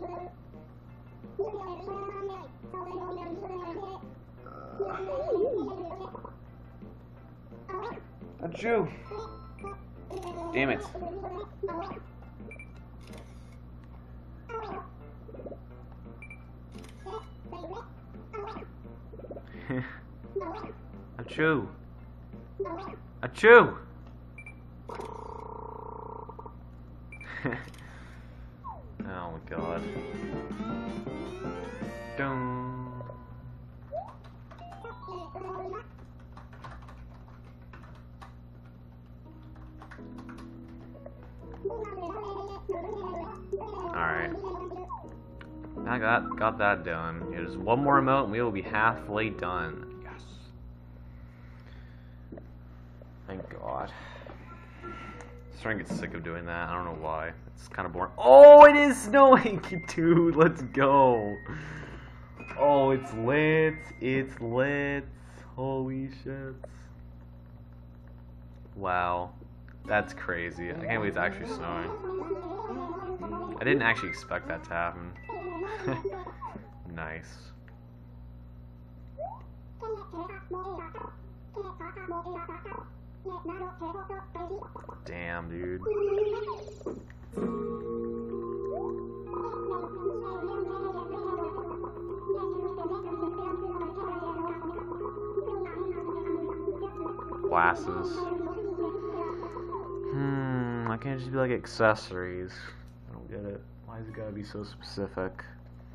Uh, Achoo! Damn it. Achoo! Achoo! Oh my god. Dun. Alright. I got got that done. Yeah, just one more emote and we will be halfway done. Yes. Thank God. I'm starting to get sick of doing that. I don't know why. It's kind of boring. Oh, it is snowing, dude. Let's go. Oh, it's lit. It's lit. Holy shit. Wow. That's crazy. I can't believe it's actually snowing. I didn't actually expect that to happen. Nice. Damn, dude. Glasses. Hmm, I can't just be like accessories. I don't get it. Why has it gotta be so specific?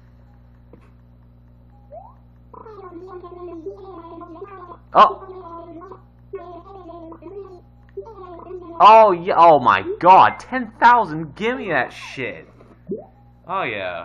Oh! Oh, yeah. Oh my god. ten thousand. Give me that shit. Oh, yeah.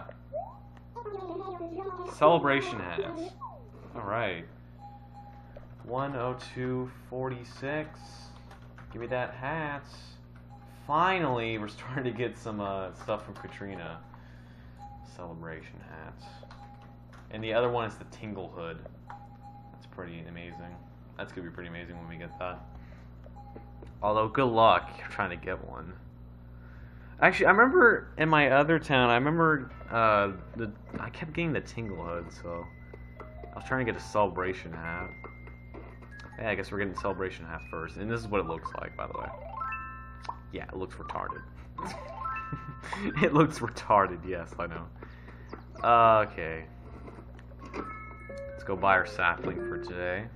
Celebration hats. Alright. one oh two forty-six. Give me that hat. Finally, we're starting to get some uh, stuff from Katrina. Celebration hats. And the other one is the Tingle Hood. That's pretty amazing. That's going to be pretty amazing when we get that. Although, good luck trying to get one. Actually, I remember in my other town, I remember uh, the I kept getting the Tingle Hood, so I was trying to get a Celebration hat. Yeah, I guess we're getting Celebration hat first. And this is what it looks like, by the way. Yeah, it looks retarded. It looks retarded, yes, I know. Okay. Let's go buy our sapling for today.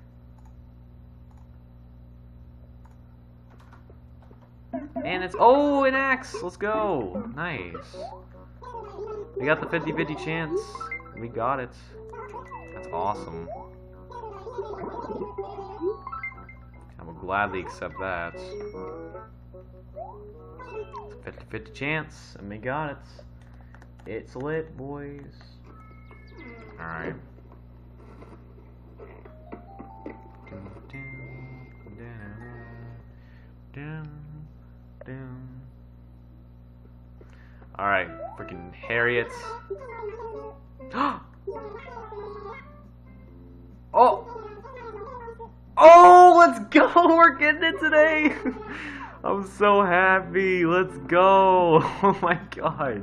And it's... Oh, an axe! Let's go! Nice. We got the fifty fifty chance. We got it. That's awesome. I will gladly accept that. fifty fifty chance, and we got it. It's lit, boys. Alright. Alright, freaking Harriets. Oh! Oh, let's go! We're getting it today! I'm so happy. Let's go. Oh my god.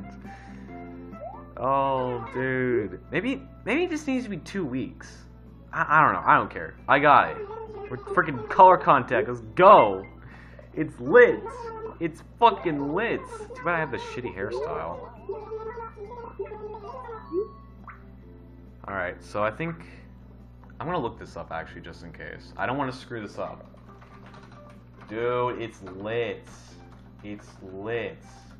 Oh, dude. Maybe maybe it just needs to be two weeks. I, I don't know. I don't care. I got it. We're freaking color contact. Let's go. It's lit. It's fucking lit. Too bad I have the shitty hairstyle. Alright, so I think... I'm gonna look this up, actually, just in case. I don't want to screw this up. Dude, it's lit. It's lit.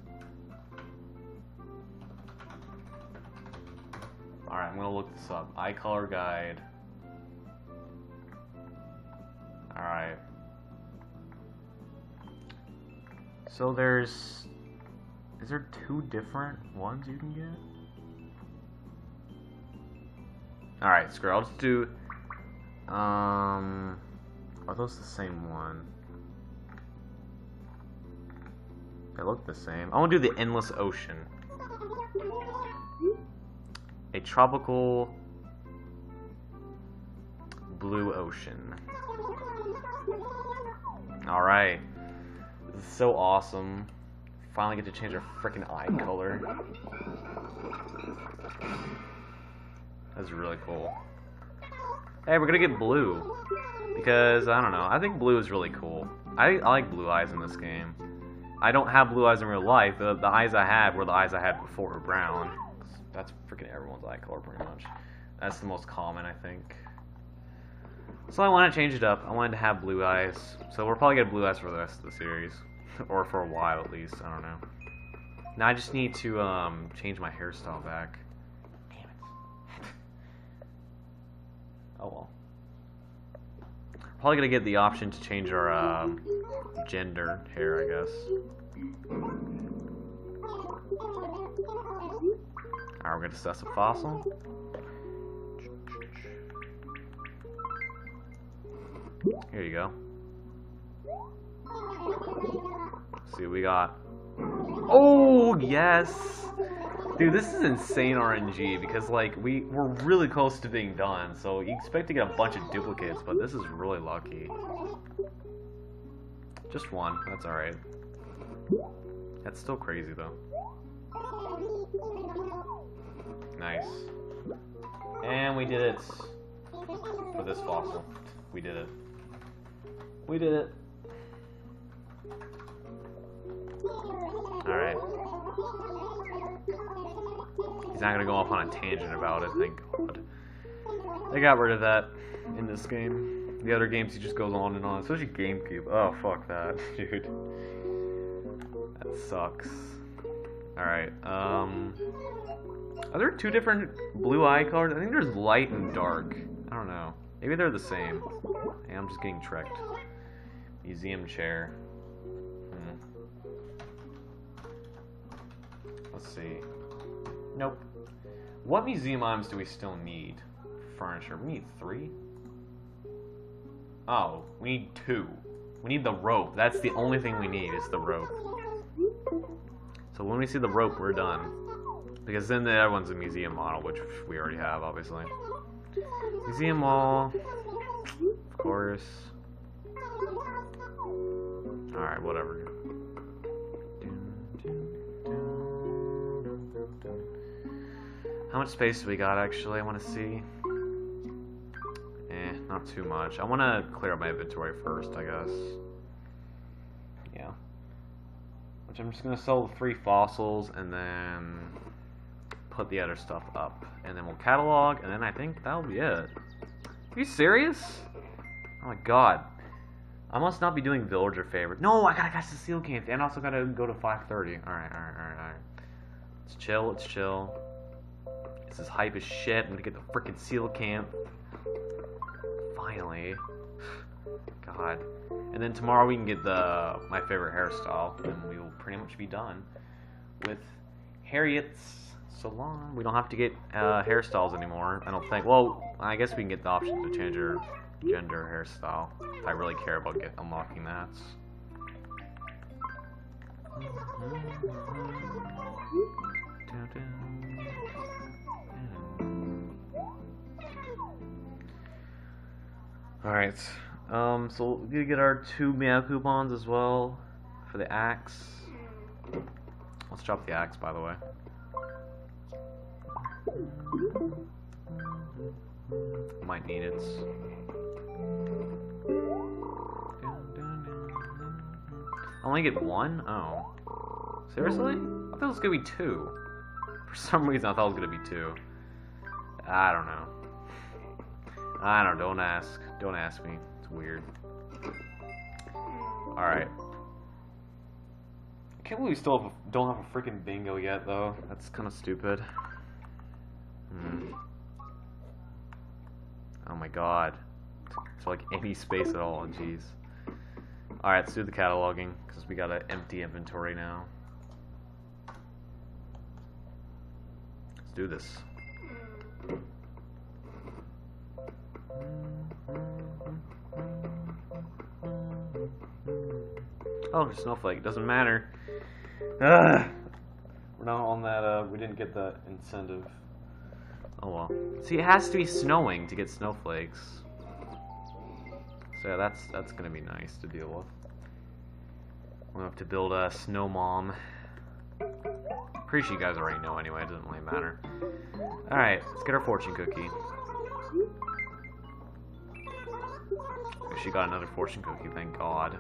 Alright, I'm gonna look this up. Eye color guide. Alright. So there's... Is there two different ones you can get? Alright, screw it. I'll just do... Um... Are those the same one? They look the same. I want to do the Endless Ocean. A tropical blue ocean. Alright. This is so awesome. Finally get to change our freaking eye color. That's really cool. Hey, we're gonna get blue. Because, I don't know, I think blue is really cool. I, I like blue eyes in this game. I don't have blue eyes in real life. The, the eyes I had were the eyes I had before were brown. That's freaking everyone's eye color, pretty much. That's the most common, I think. So I want to change it up. I wanted to have blue eyes. So we'll probably get blue eyes for the rest of the series. Or for a while, at least. I don't know. Now I just need to um, change my hairstyle back. Damn it. Oh well. Probably gonna get the option to change our um, gender hair, I guess. Alright, we're gonna assess a fossil. Here you go. Let's see what we got. Oh, yes! Dude, this is insane R N G because, like, we, we're really close to being done. So you expect to get a bunch of duplicates, but this is really lucky. Just one. That's alright. That's still crazy, though. Nice. And we did it. For this fossil. We did it. We did it. Alright. He's not gonna go off on a tangent about it, thank God. They got rid of that in this game. The other games he just goes on and on, especially GameCube. Oh, fuck that, dude. That sucks. Alright, um... are there two different blue eye colors? I think there's light and dark. I don't know. Maybe they're the same. Hey, I'm just getting tricked. Museum chair. Hmm. Let's see. Nope. What museum items do we still need? Furniture. We need three? Oh, we need two. We need the rope. That's the only thing we need is the rope. So when we see the rope, we're done. Because then the other one's a museum model, which we already have, obviously. Museum wall. Of course. Alright, whatever. How much space do we got, actually? I want to see. Eh, not too much. I want to clear up my inventory first, I guess. Yeah. Which I'm just going to sell the three fossils and then put the other stuff up. And then we'll catalog, and then I think that'll be it. Are you serious? Oh my god. I must not be doing villager favorites. No, I gotta catch the coelacanth, and I also gotta go to five thirty. Alright, alright, alright, alright. Let's chill, let's chill. This is hype as shit. I'm gonna get the frickin' coelacanth. Finally. God. And then tomorrow we can get the my favorite hairstyle, and we will pretty much be done with Harriet's salon. We don't have to get uh, hairstyles anymore, I don't think. Well, I guess we can get the option to change our gender hairstyle if I really care about get unlocking that. Alright, um, so we're gonna get our two meow coupons as well for the axe. Let's drop the axe, by the way. Might need it. I only get one? Oh. Seriously? I thought it was gonna be two. For some reason I thought it was gonna be two. I don't know. I don't know, don't ask. Don't ask me. It's weird. Alright. I can't believe we still have a, don't have a freaking bingo yet, though. That's kind of stupid. Hmm. Oh my god. It's like any space at all, jeez. Alright, let's do the cataloging, because we got an empty inventory now. Let's do this. Oh, snowflake, doesn't matter. Ugh. We're not on that, uh, we didn't get the incentive. Oh well. See, it has to be snowing to get snowflakes. So yeah, that's that's gonna be nice to deal with. We'll have to build a snow mom. Pretty sure you guys already know anyway, it doesn't really matter. Alright, let's get our fortune cookie. She got another fortune cookie, thank God.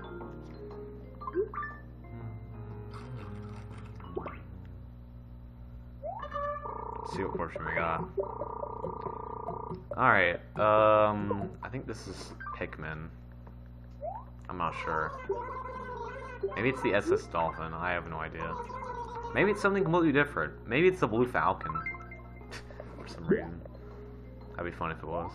Let's see what fortune we got. Alright, um, I think this is Pikmin. I'm not sure. Maybe it's the S S Dolphin, I have no idea. Maybe it's something completely different. Maybe it's the Blue Falcon. For some reason. That'd be fun if it was.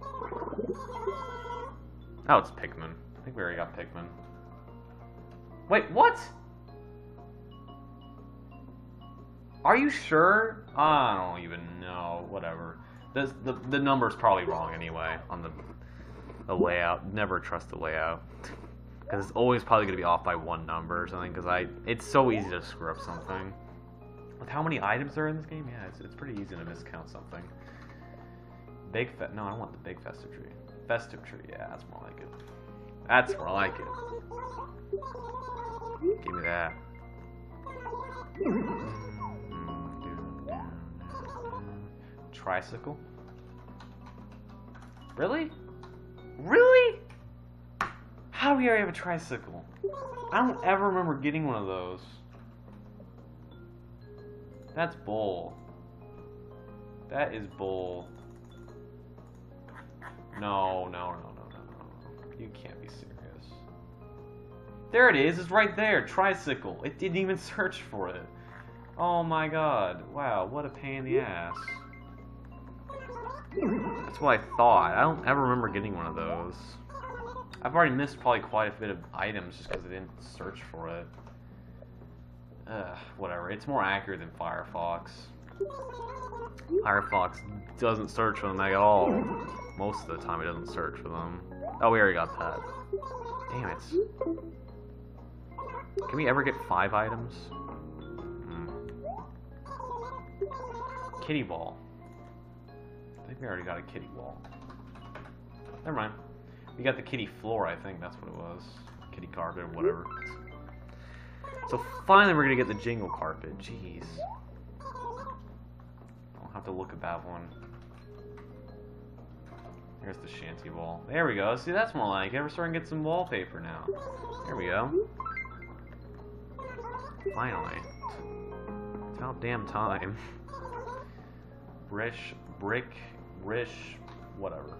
Oh, it's Pikmin. I think we already got Pikmin. Wait, what? Are you sure? I don't even know. Whatever. The the the number's probably wrong anyway on the the layout. Never trust the layout because it's always probably gonna be off by one number or something. Because I it's so easy to screw up something. With how many items are in this game, yeah, it's it's pretty easy to miscount something. Big fe no, I don't want the big festive tree. Festive tree, yeah, that's more like it. That's more like it. Give me that. Tricycle? Really? Really? How do we already have a tricycle? I don't ever remember getting one of those. That's bull. That is bull. No, no, no, no, no, no. You can't be serious. There it is. It's right there. Tricycle. It didn't even search for it. Oh my god. Wow, what a pain in the ass. That's what I thought. I don't ever remember getting one of those. I've already missed probably quite a bit of items just because I didn't search for it. Ugh, whatever. It's more accurate than Firefox. Firefox doesn't search for them at all. Most of the time it doesn't search for them. Oh, we already got that. Damn it. Can we ever get five items? Hmm. Kitty ball. I think we already got a kitty ball. Never mind. We got the kitty floor, I think that's what it was. Kitty carpet or whatever. So finally we're gonna get the jingle carpet. Jeez. I'll have to look at that one. Here's the shanty wall. There we go. See, that's more like it. We're starting to get some wallpaper now. There we go. Finally. It's about damn time. Brish, brick, rish, whatever.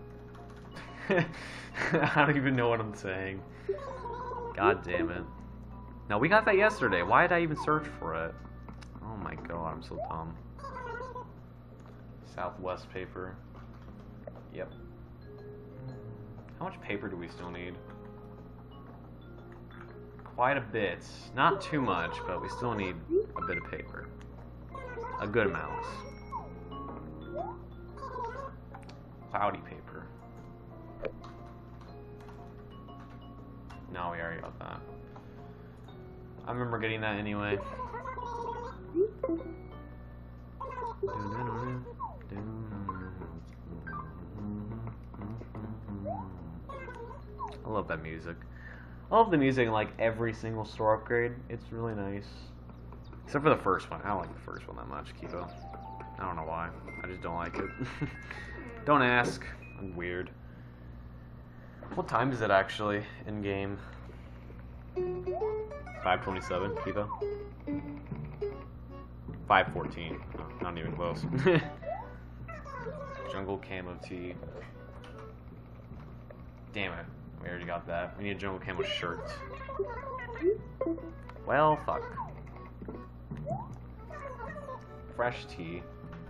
I don't even know what I'm saying. God damn it. No, we got that yesterday. Why did I even search for it? Oh my god, I'm so dumb. Southwest paper. Yep. How much paper do we still need? Quite a bit. Not too much, but we still need a bit of paper. A good amount. Cloudy paper. No, we already got that. I remember getting that anyway. I love that music. I love the music in like every single store upgrade. It's really nice. Except for the first one. I don't like the first one that much, Kibo. I don't know why. I just don't like it. Don't ask. I'm weird. What time is it actually in game? five twenty-seven, Kibo? five fourteen. Oh, not even close. Jungle camo tee. Damn it. We already got that. We need a jungle camo shirt. Well, fuck. Fresh tea.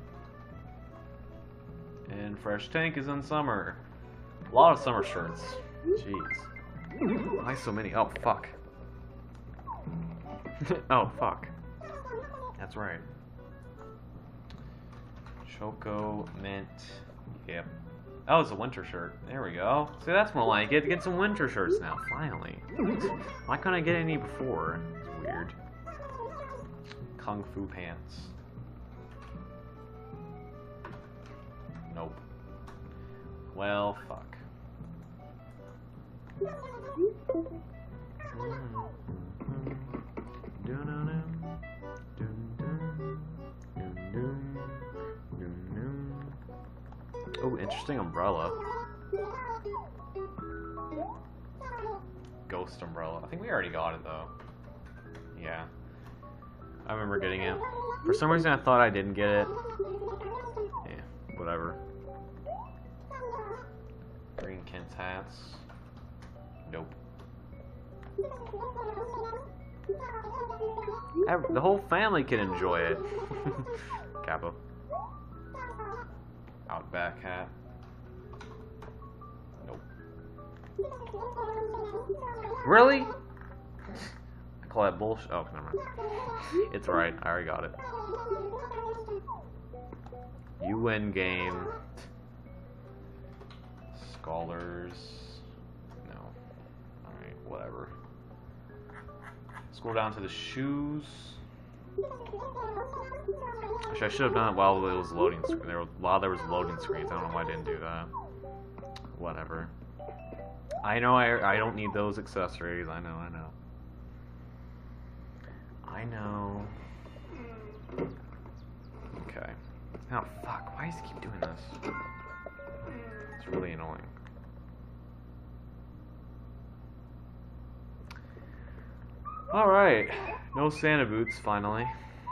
And fresh tank is in summer. A lot of summer shirts. Jeez. Why so many? Oh, fuck. Oh, fuck. That's right. Choco mint. Yep. Oh, it's a winter shirt. There we go. See, that's more like it. Get some winter shirts now, finally. Why couldn't I get any before? It's weird. Kung Fu pants. Nope. Well, fuck. Oh, interesting umbrella. Ghost umbrella. I think we already got it though. Yeah. I remember getting it. For some reason I thought I didn't get it. Yeah, whatever. Green Kent's hats. Nope. The whole family can enjoy it. Capo. Outback hat. Nope. Really? I call that bullshit. Oh, never mind. It's alright. I already got it. You win game. Scholars. No. Alright, whatever. Scroll down to the shoes. Actually, I should have done it while it was loading screen. There, while there was loading screens. I don't know why I didn't do that. Whatever. I know I I don't need those accessories. I know. I know. I know. Okay. Oh fuck! Why does he keep doing this? It's really annoying. All right. No Santa boots. Finally.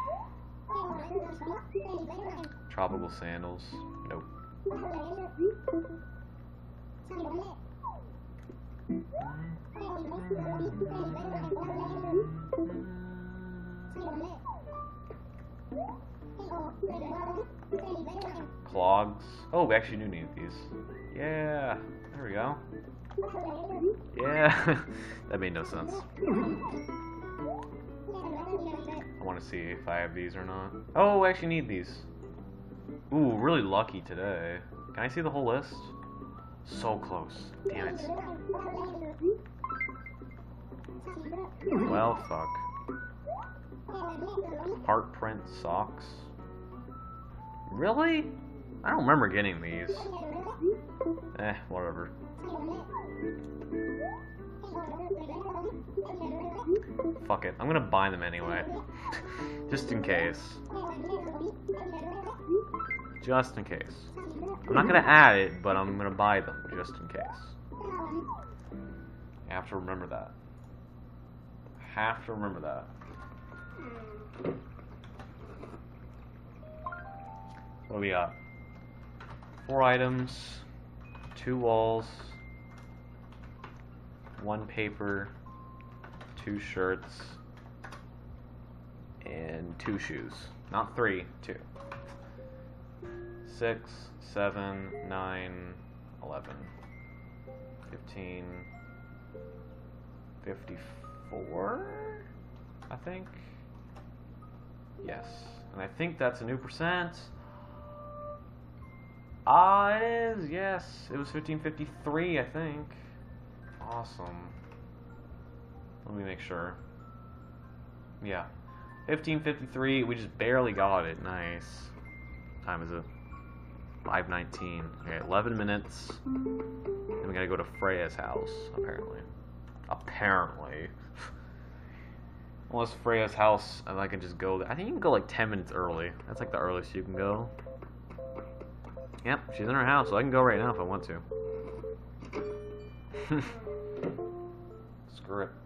Tropical sandals. Nope. Clogs. Oh, we actually do need these. Yeah. There we go. Yeah. That made no sense. I want to see if I have these or not. Oh, I actually need these. Ooh, really lucky today. Can I see the whole list? So close. Damn it. Well, fuck. Heart print socks. Really? I don't remember getting these. Eh, whatever. Fuck it. I'm gonna buy them anyway. Just in case. Just in case. I'm not gonna add it, but I'm gonna buy them just in case. I have to remember that. Have to remember that. What do we got? Four items, two walls, one paper, two shirts, and two shoes. Not three, two. Six, seven, nine, eleven, fifteen, fifty-four, I think. Yes, and I think that's a new percent. Ah, it is, yes. It was fifteen fifty-three, I think. Awesome. Let me make sure. Yeah. fifteen fifty-three, we just barely got it. Nice. What time is it? five nineteen. Okay, eleven minutes. Then we gotta go to Freya's house, apparently. Apparently. Unless Freya's house, and I can just go there. I think you can go like ten minutes early. That's like the earliest you can go. Yep, she's in her house, so I can go right now if I want to. Screw it.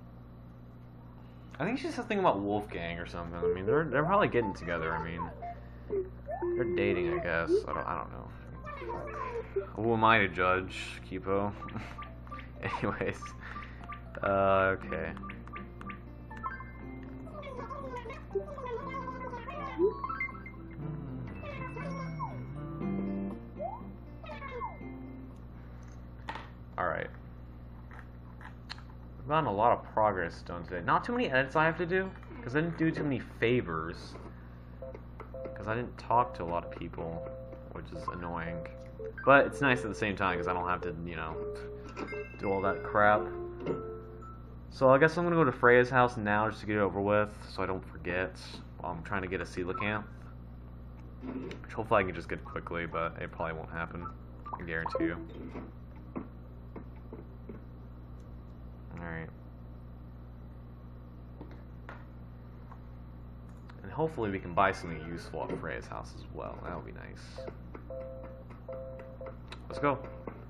I think she's just thinking about Wolfgang or something. I mean, they're they're probably getting together. I mean, they're dating, I guess. I don't I don't know. Who am I to judge, Kipo? Anyways, uh, okay. Alright. We've gotten a lot of progress done today. Not too many edits I have to do, because I didn't do too many favors. Because I didn't talk to a lot of people, which is annoying. But it's nice at the same time, because I don't have to, you know, do all that crap. So I guess I'm going to go to Freya's house now, just to get it over with, so I don't forget while I'm trying to get a Coelacanth. Which hopefully I can just get quickly, but it probably won't happen. I guarantee you. Alright. And hopefully we can buy something useful at Freya's house as well. That would be nice. Let's go.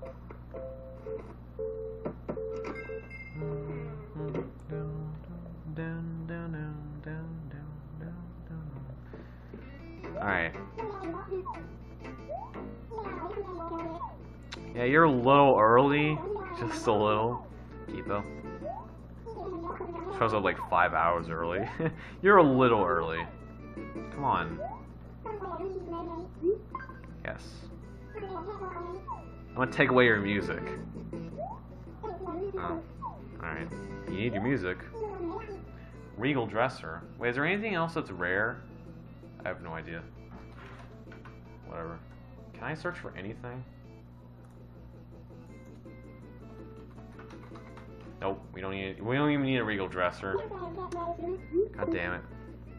Alright. Yeah, you're a little early. Just a little. Kipo. Shows up like five hours early. You're a little early. Come on. Yes. I'm gonna take away your music. Oh. Alright. You need your music. Regal dresser. Wait, is there anything else that's rare? I have no idea. whatever. Can I search for anything? Nope, we don't need. We don't even need a regal dresser. God damn it!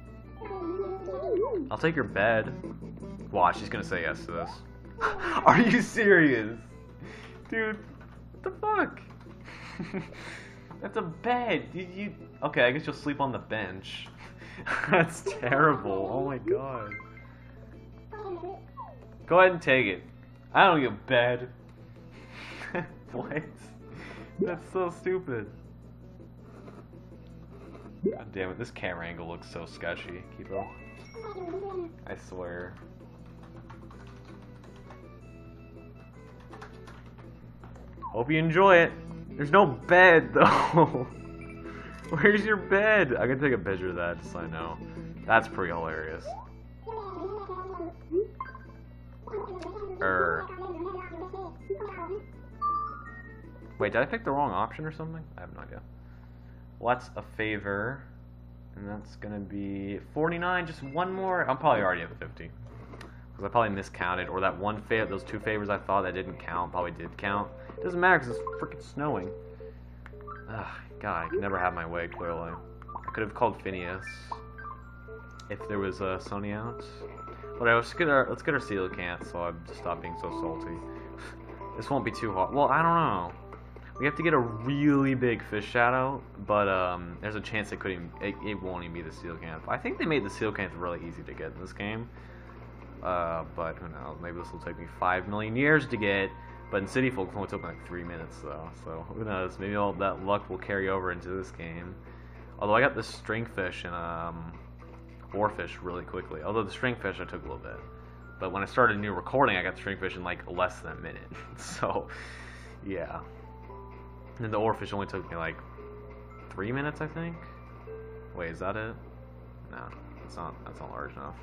I'll take your bed. Watch, she's gonna say yes to this. Are you serious, dude? What the fuck? That's a bed. You, you. Okay, I guess you'll sleep on the bench. That's terrible. Oh my god. Go ahead and take it. I don't need a bed. What? That's so stupid. God damn it, this camera angle looks so sketchy, Kipo. I swear. Hope you enjoy it. There's no bed, though. Where's your bed? I can take a picture of that just so I know. That's pretty hilarious. Er. Wait, did I pick the wrong option or something? I have no idea. What's a favor? And that's gonna be forty-nine, just one more. I'm probably already at fifty. Because I probably miscounted, or that one favor, those two favors I thought that didn't count, probably did count. It doesn't matter because it's freaking snowing. Ugh, God, I can never have my way, clearly. I could have called Phineas if there was a uh, Sunny out. Whatever, let's get our, let's get our Coelacanth so I stop being so salty. This won't be too hard. Well, I don't know. We have to get a really big fish shadow, but um, there's a chance it couldn't. It, it won't even be the Coelacanth. I think they made the Coelacanth really easy to get in this game. Uh, but who knows? Maybe this will take me five million years to get. But in City Folk, it only took me like three minutes though. So who knows? Maybe all that luck will carry over into this game. Although I got the stringfish and um, oarfish really quickly. Although the stringfish I took a little bit. But when I started a new recording, I got the stringfish in like less than a minute. So yeah. And then the oarfish only took me like three minutes, I think. Wait, is that it? No, that's not. That's not large enough.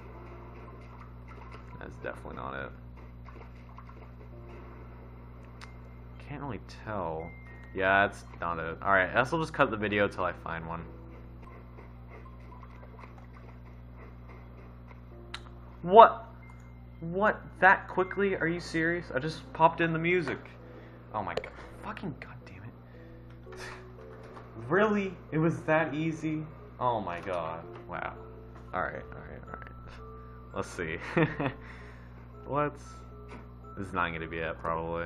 That's definitely not it. Can't really tell. Yeah, that's not it. Alright, I guess I'll just cut the video till I find one. What? What? That quickly? Are you serious? I just popped in the music. Oh my god. Fucking god damn it. Really? It was that easy? Oh my god. Wow. Alright, alright, alright. Let's see. Let's... This is not gonna be it, probably.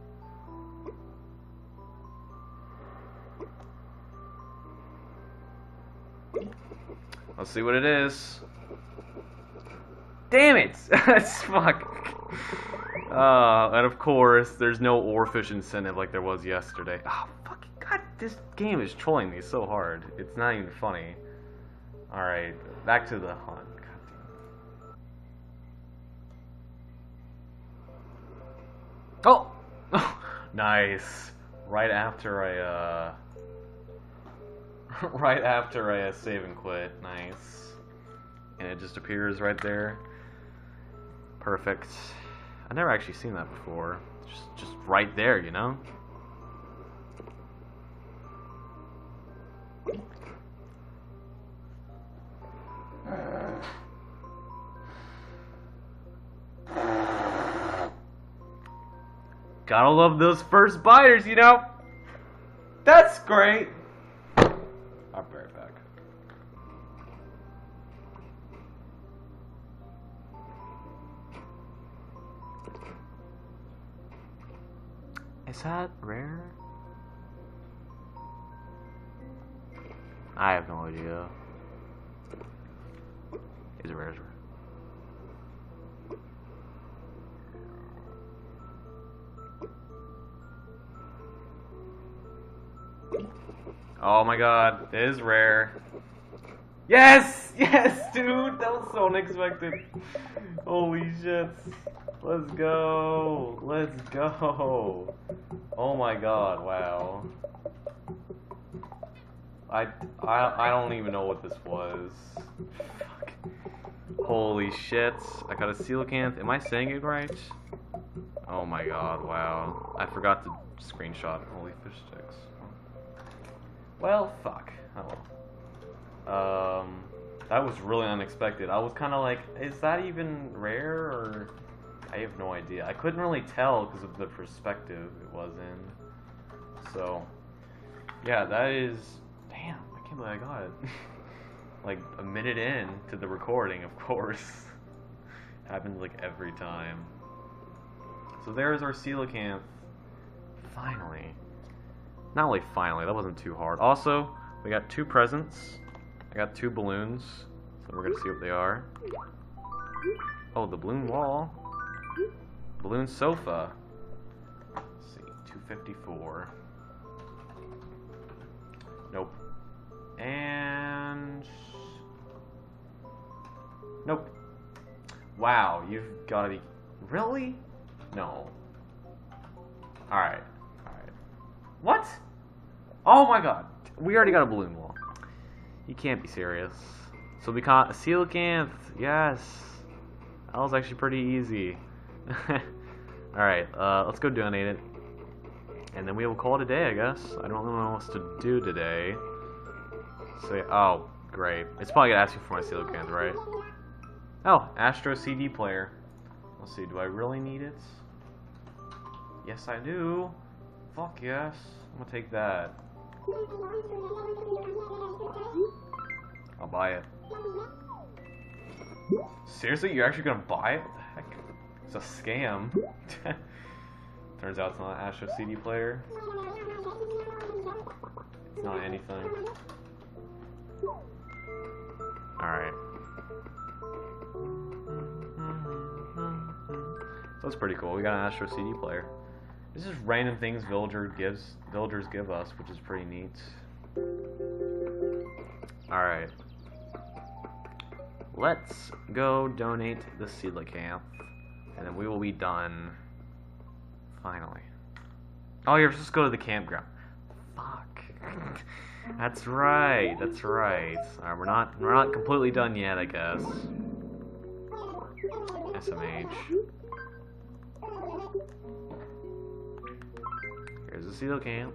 Let's see what it is. Damn it! That's fuck. Uh, and of course, there's no oarfish incentive like there was yesterday. Oh, fucking god, this game is trolling me so hard. It's not even funny. Alright, back to the hunt. God damn. Oh! Nice. Right after I, uh... right after I uh, save and quit. Nice. And it just appears right there. Perfect. I've never actually seen that before. Just, just right there, you know? Gotta love those first biters, you know? That's great! I'll be right back. Is that rare? I have no idea. Is it rare? Is it rare? Oh my god, it is rare. Yes! Yes, dude! That was so unexpected. Holy shit. Let's go. Let's go. Oh my god, wow. I, I, I don't even know what this was. Fuck. Holy shit. I got a Coelacanth. Am I saying it right? Oh my god, wow. I forgot to screenshot holy fish sticks. Well, fuck. Oh well. Um, That was really unexpected. I was kind of like, is that even rare, or I have no idea. I couldn't really tell because of the perspective it was in. So, yeah, that is, damn, I can't believe I got it. Like a minute in to the recording, of course. Happens like every time. So there's our coelacanth. Finally. Not only finally, that wasn't too hard. Also, we got two presents. I got two balloons, so we're gonna see what they are. Oh, the balloon wall. Balloon sofa. Let's see, two fifty-four. Nope. And nope. Wow, you've gotta be really? No. Alright. Alright. What? Oh my god. We already got a balloon wall. You can't be serious. So we caught a coelacanth. Yes. That was actually pretty easy. Alright, uh, let's go donate it. And then we will call it a day, I guess. I don't know what else to do today. Say, oh, great. It's probably gonna ask you for my coelacanth, right? Oh, Astro C D player. Let's see, do I really need it? Yes, I do. Fuck yes. I'm gonna take that. I'll buy it. Seriously, you're actually gonna buy it? What the heck? It's a scam. Turns out it's not an Astro C D player. It's not anything. Alright. So that's pretty cool. We got an Astro C D player. This is random things villager gives villagers give us, which is pretty neat. Alright. Let's go donate the coelacanth, and then we will be done. Finally. Oh, you're supposed to go to the campground. Fuck. That's right. That's right. Alright, we're not we're not completely done yet, I guess. S M H. Here's the coelacanth.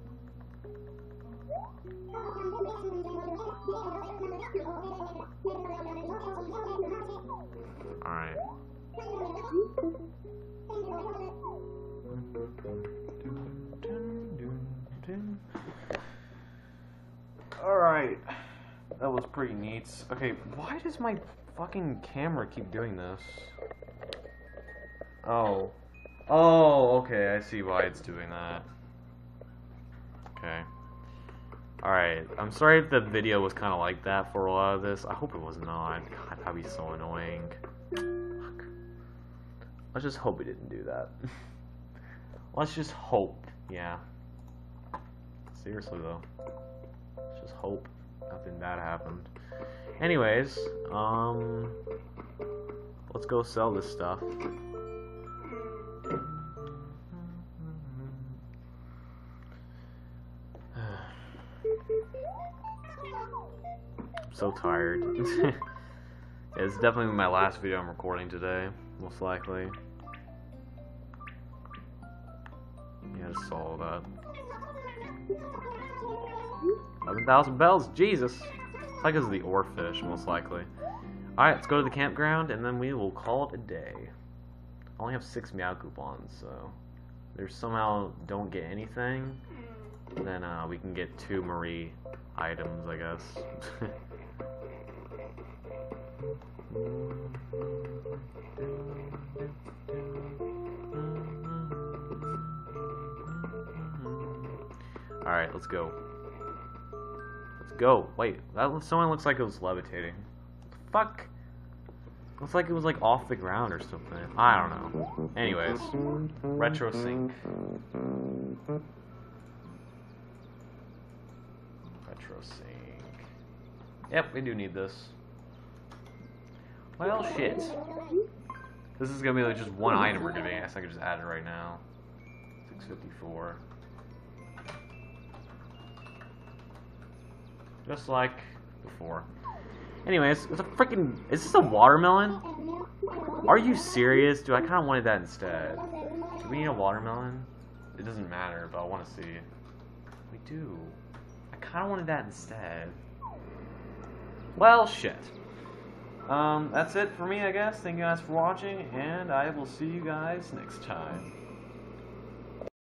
Alright. Alright. That was pretty neat. Okay, why does my fucking camera keep doing this? Oh. Oh, okay, I see why it's doing that. Okay. Alright, I'm sorry if the video was kind of like that for a lot of this. I hope it was not. God, that'd be so annoying. Fuck. Let's just hope it didn't do that. Let's just hope, yeah. Seriously, though. Let's just hope nothing bad happened. Anyways, um... let's go sell this stuff. I'm so tired. Yeah, it's definitely my last video I'm recording today, most likely. Yeah, I just saw all that. eleven thousand bells, Jesus! It's like it's the oarfish, most likely. Alright, let's go to the campground, and then we will call it a day. I only have six meow coupons, so if there's somehow don't get anything, then uh, we can get two Marie items, I guess. Alright, let's go. Let's go. Wait, that someone looks like it was levitating. What the fuck? Looks like it was like off the ground or something. I don't know. Anyways, retro sync. Retro sync. Yep, we do need this. Well, shit. This is gonna be like just one item we're gonna be. I guess I could just add it right now. six fifty-four. Just like before. Anyways, it's a freaking. Is this a watermelon? Are you serious? Dude, I kind of wanted that instead. Do we need a watermelon? It doesn't matter, but I want to see. We do. I kind of wanted that instead. Well, shit. Um, that's it for me, I guess. Thank you guys for watching, and I will see you guys next time.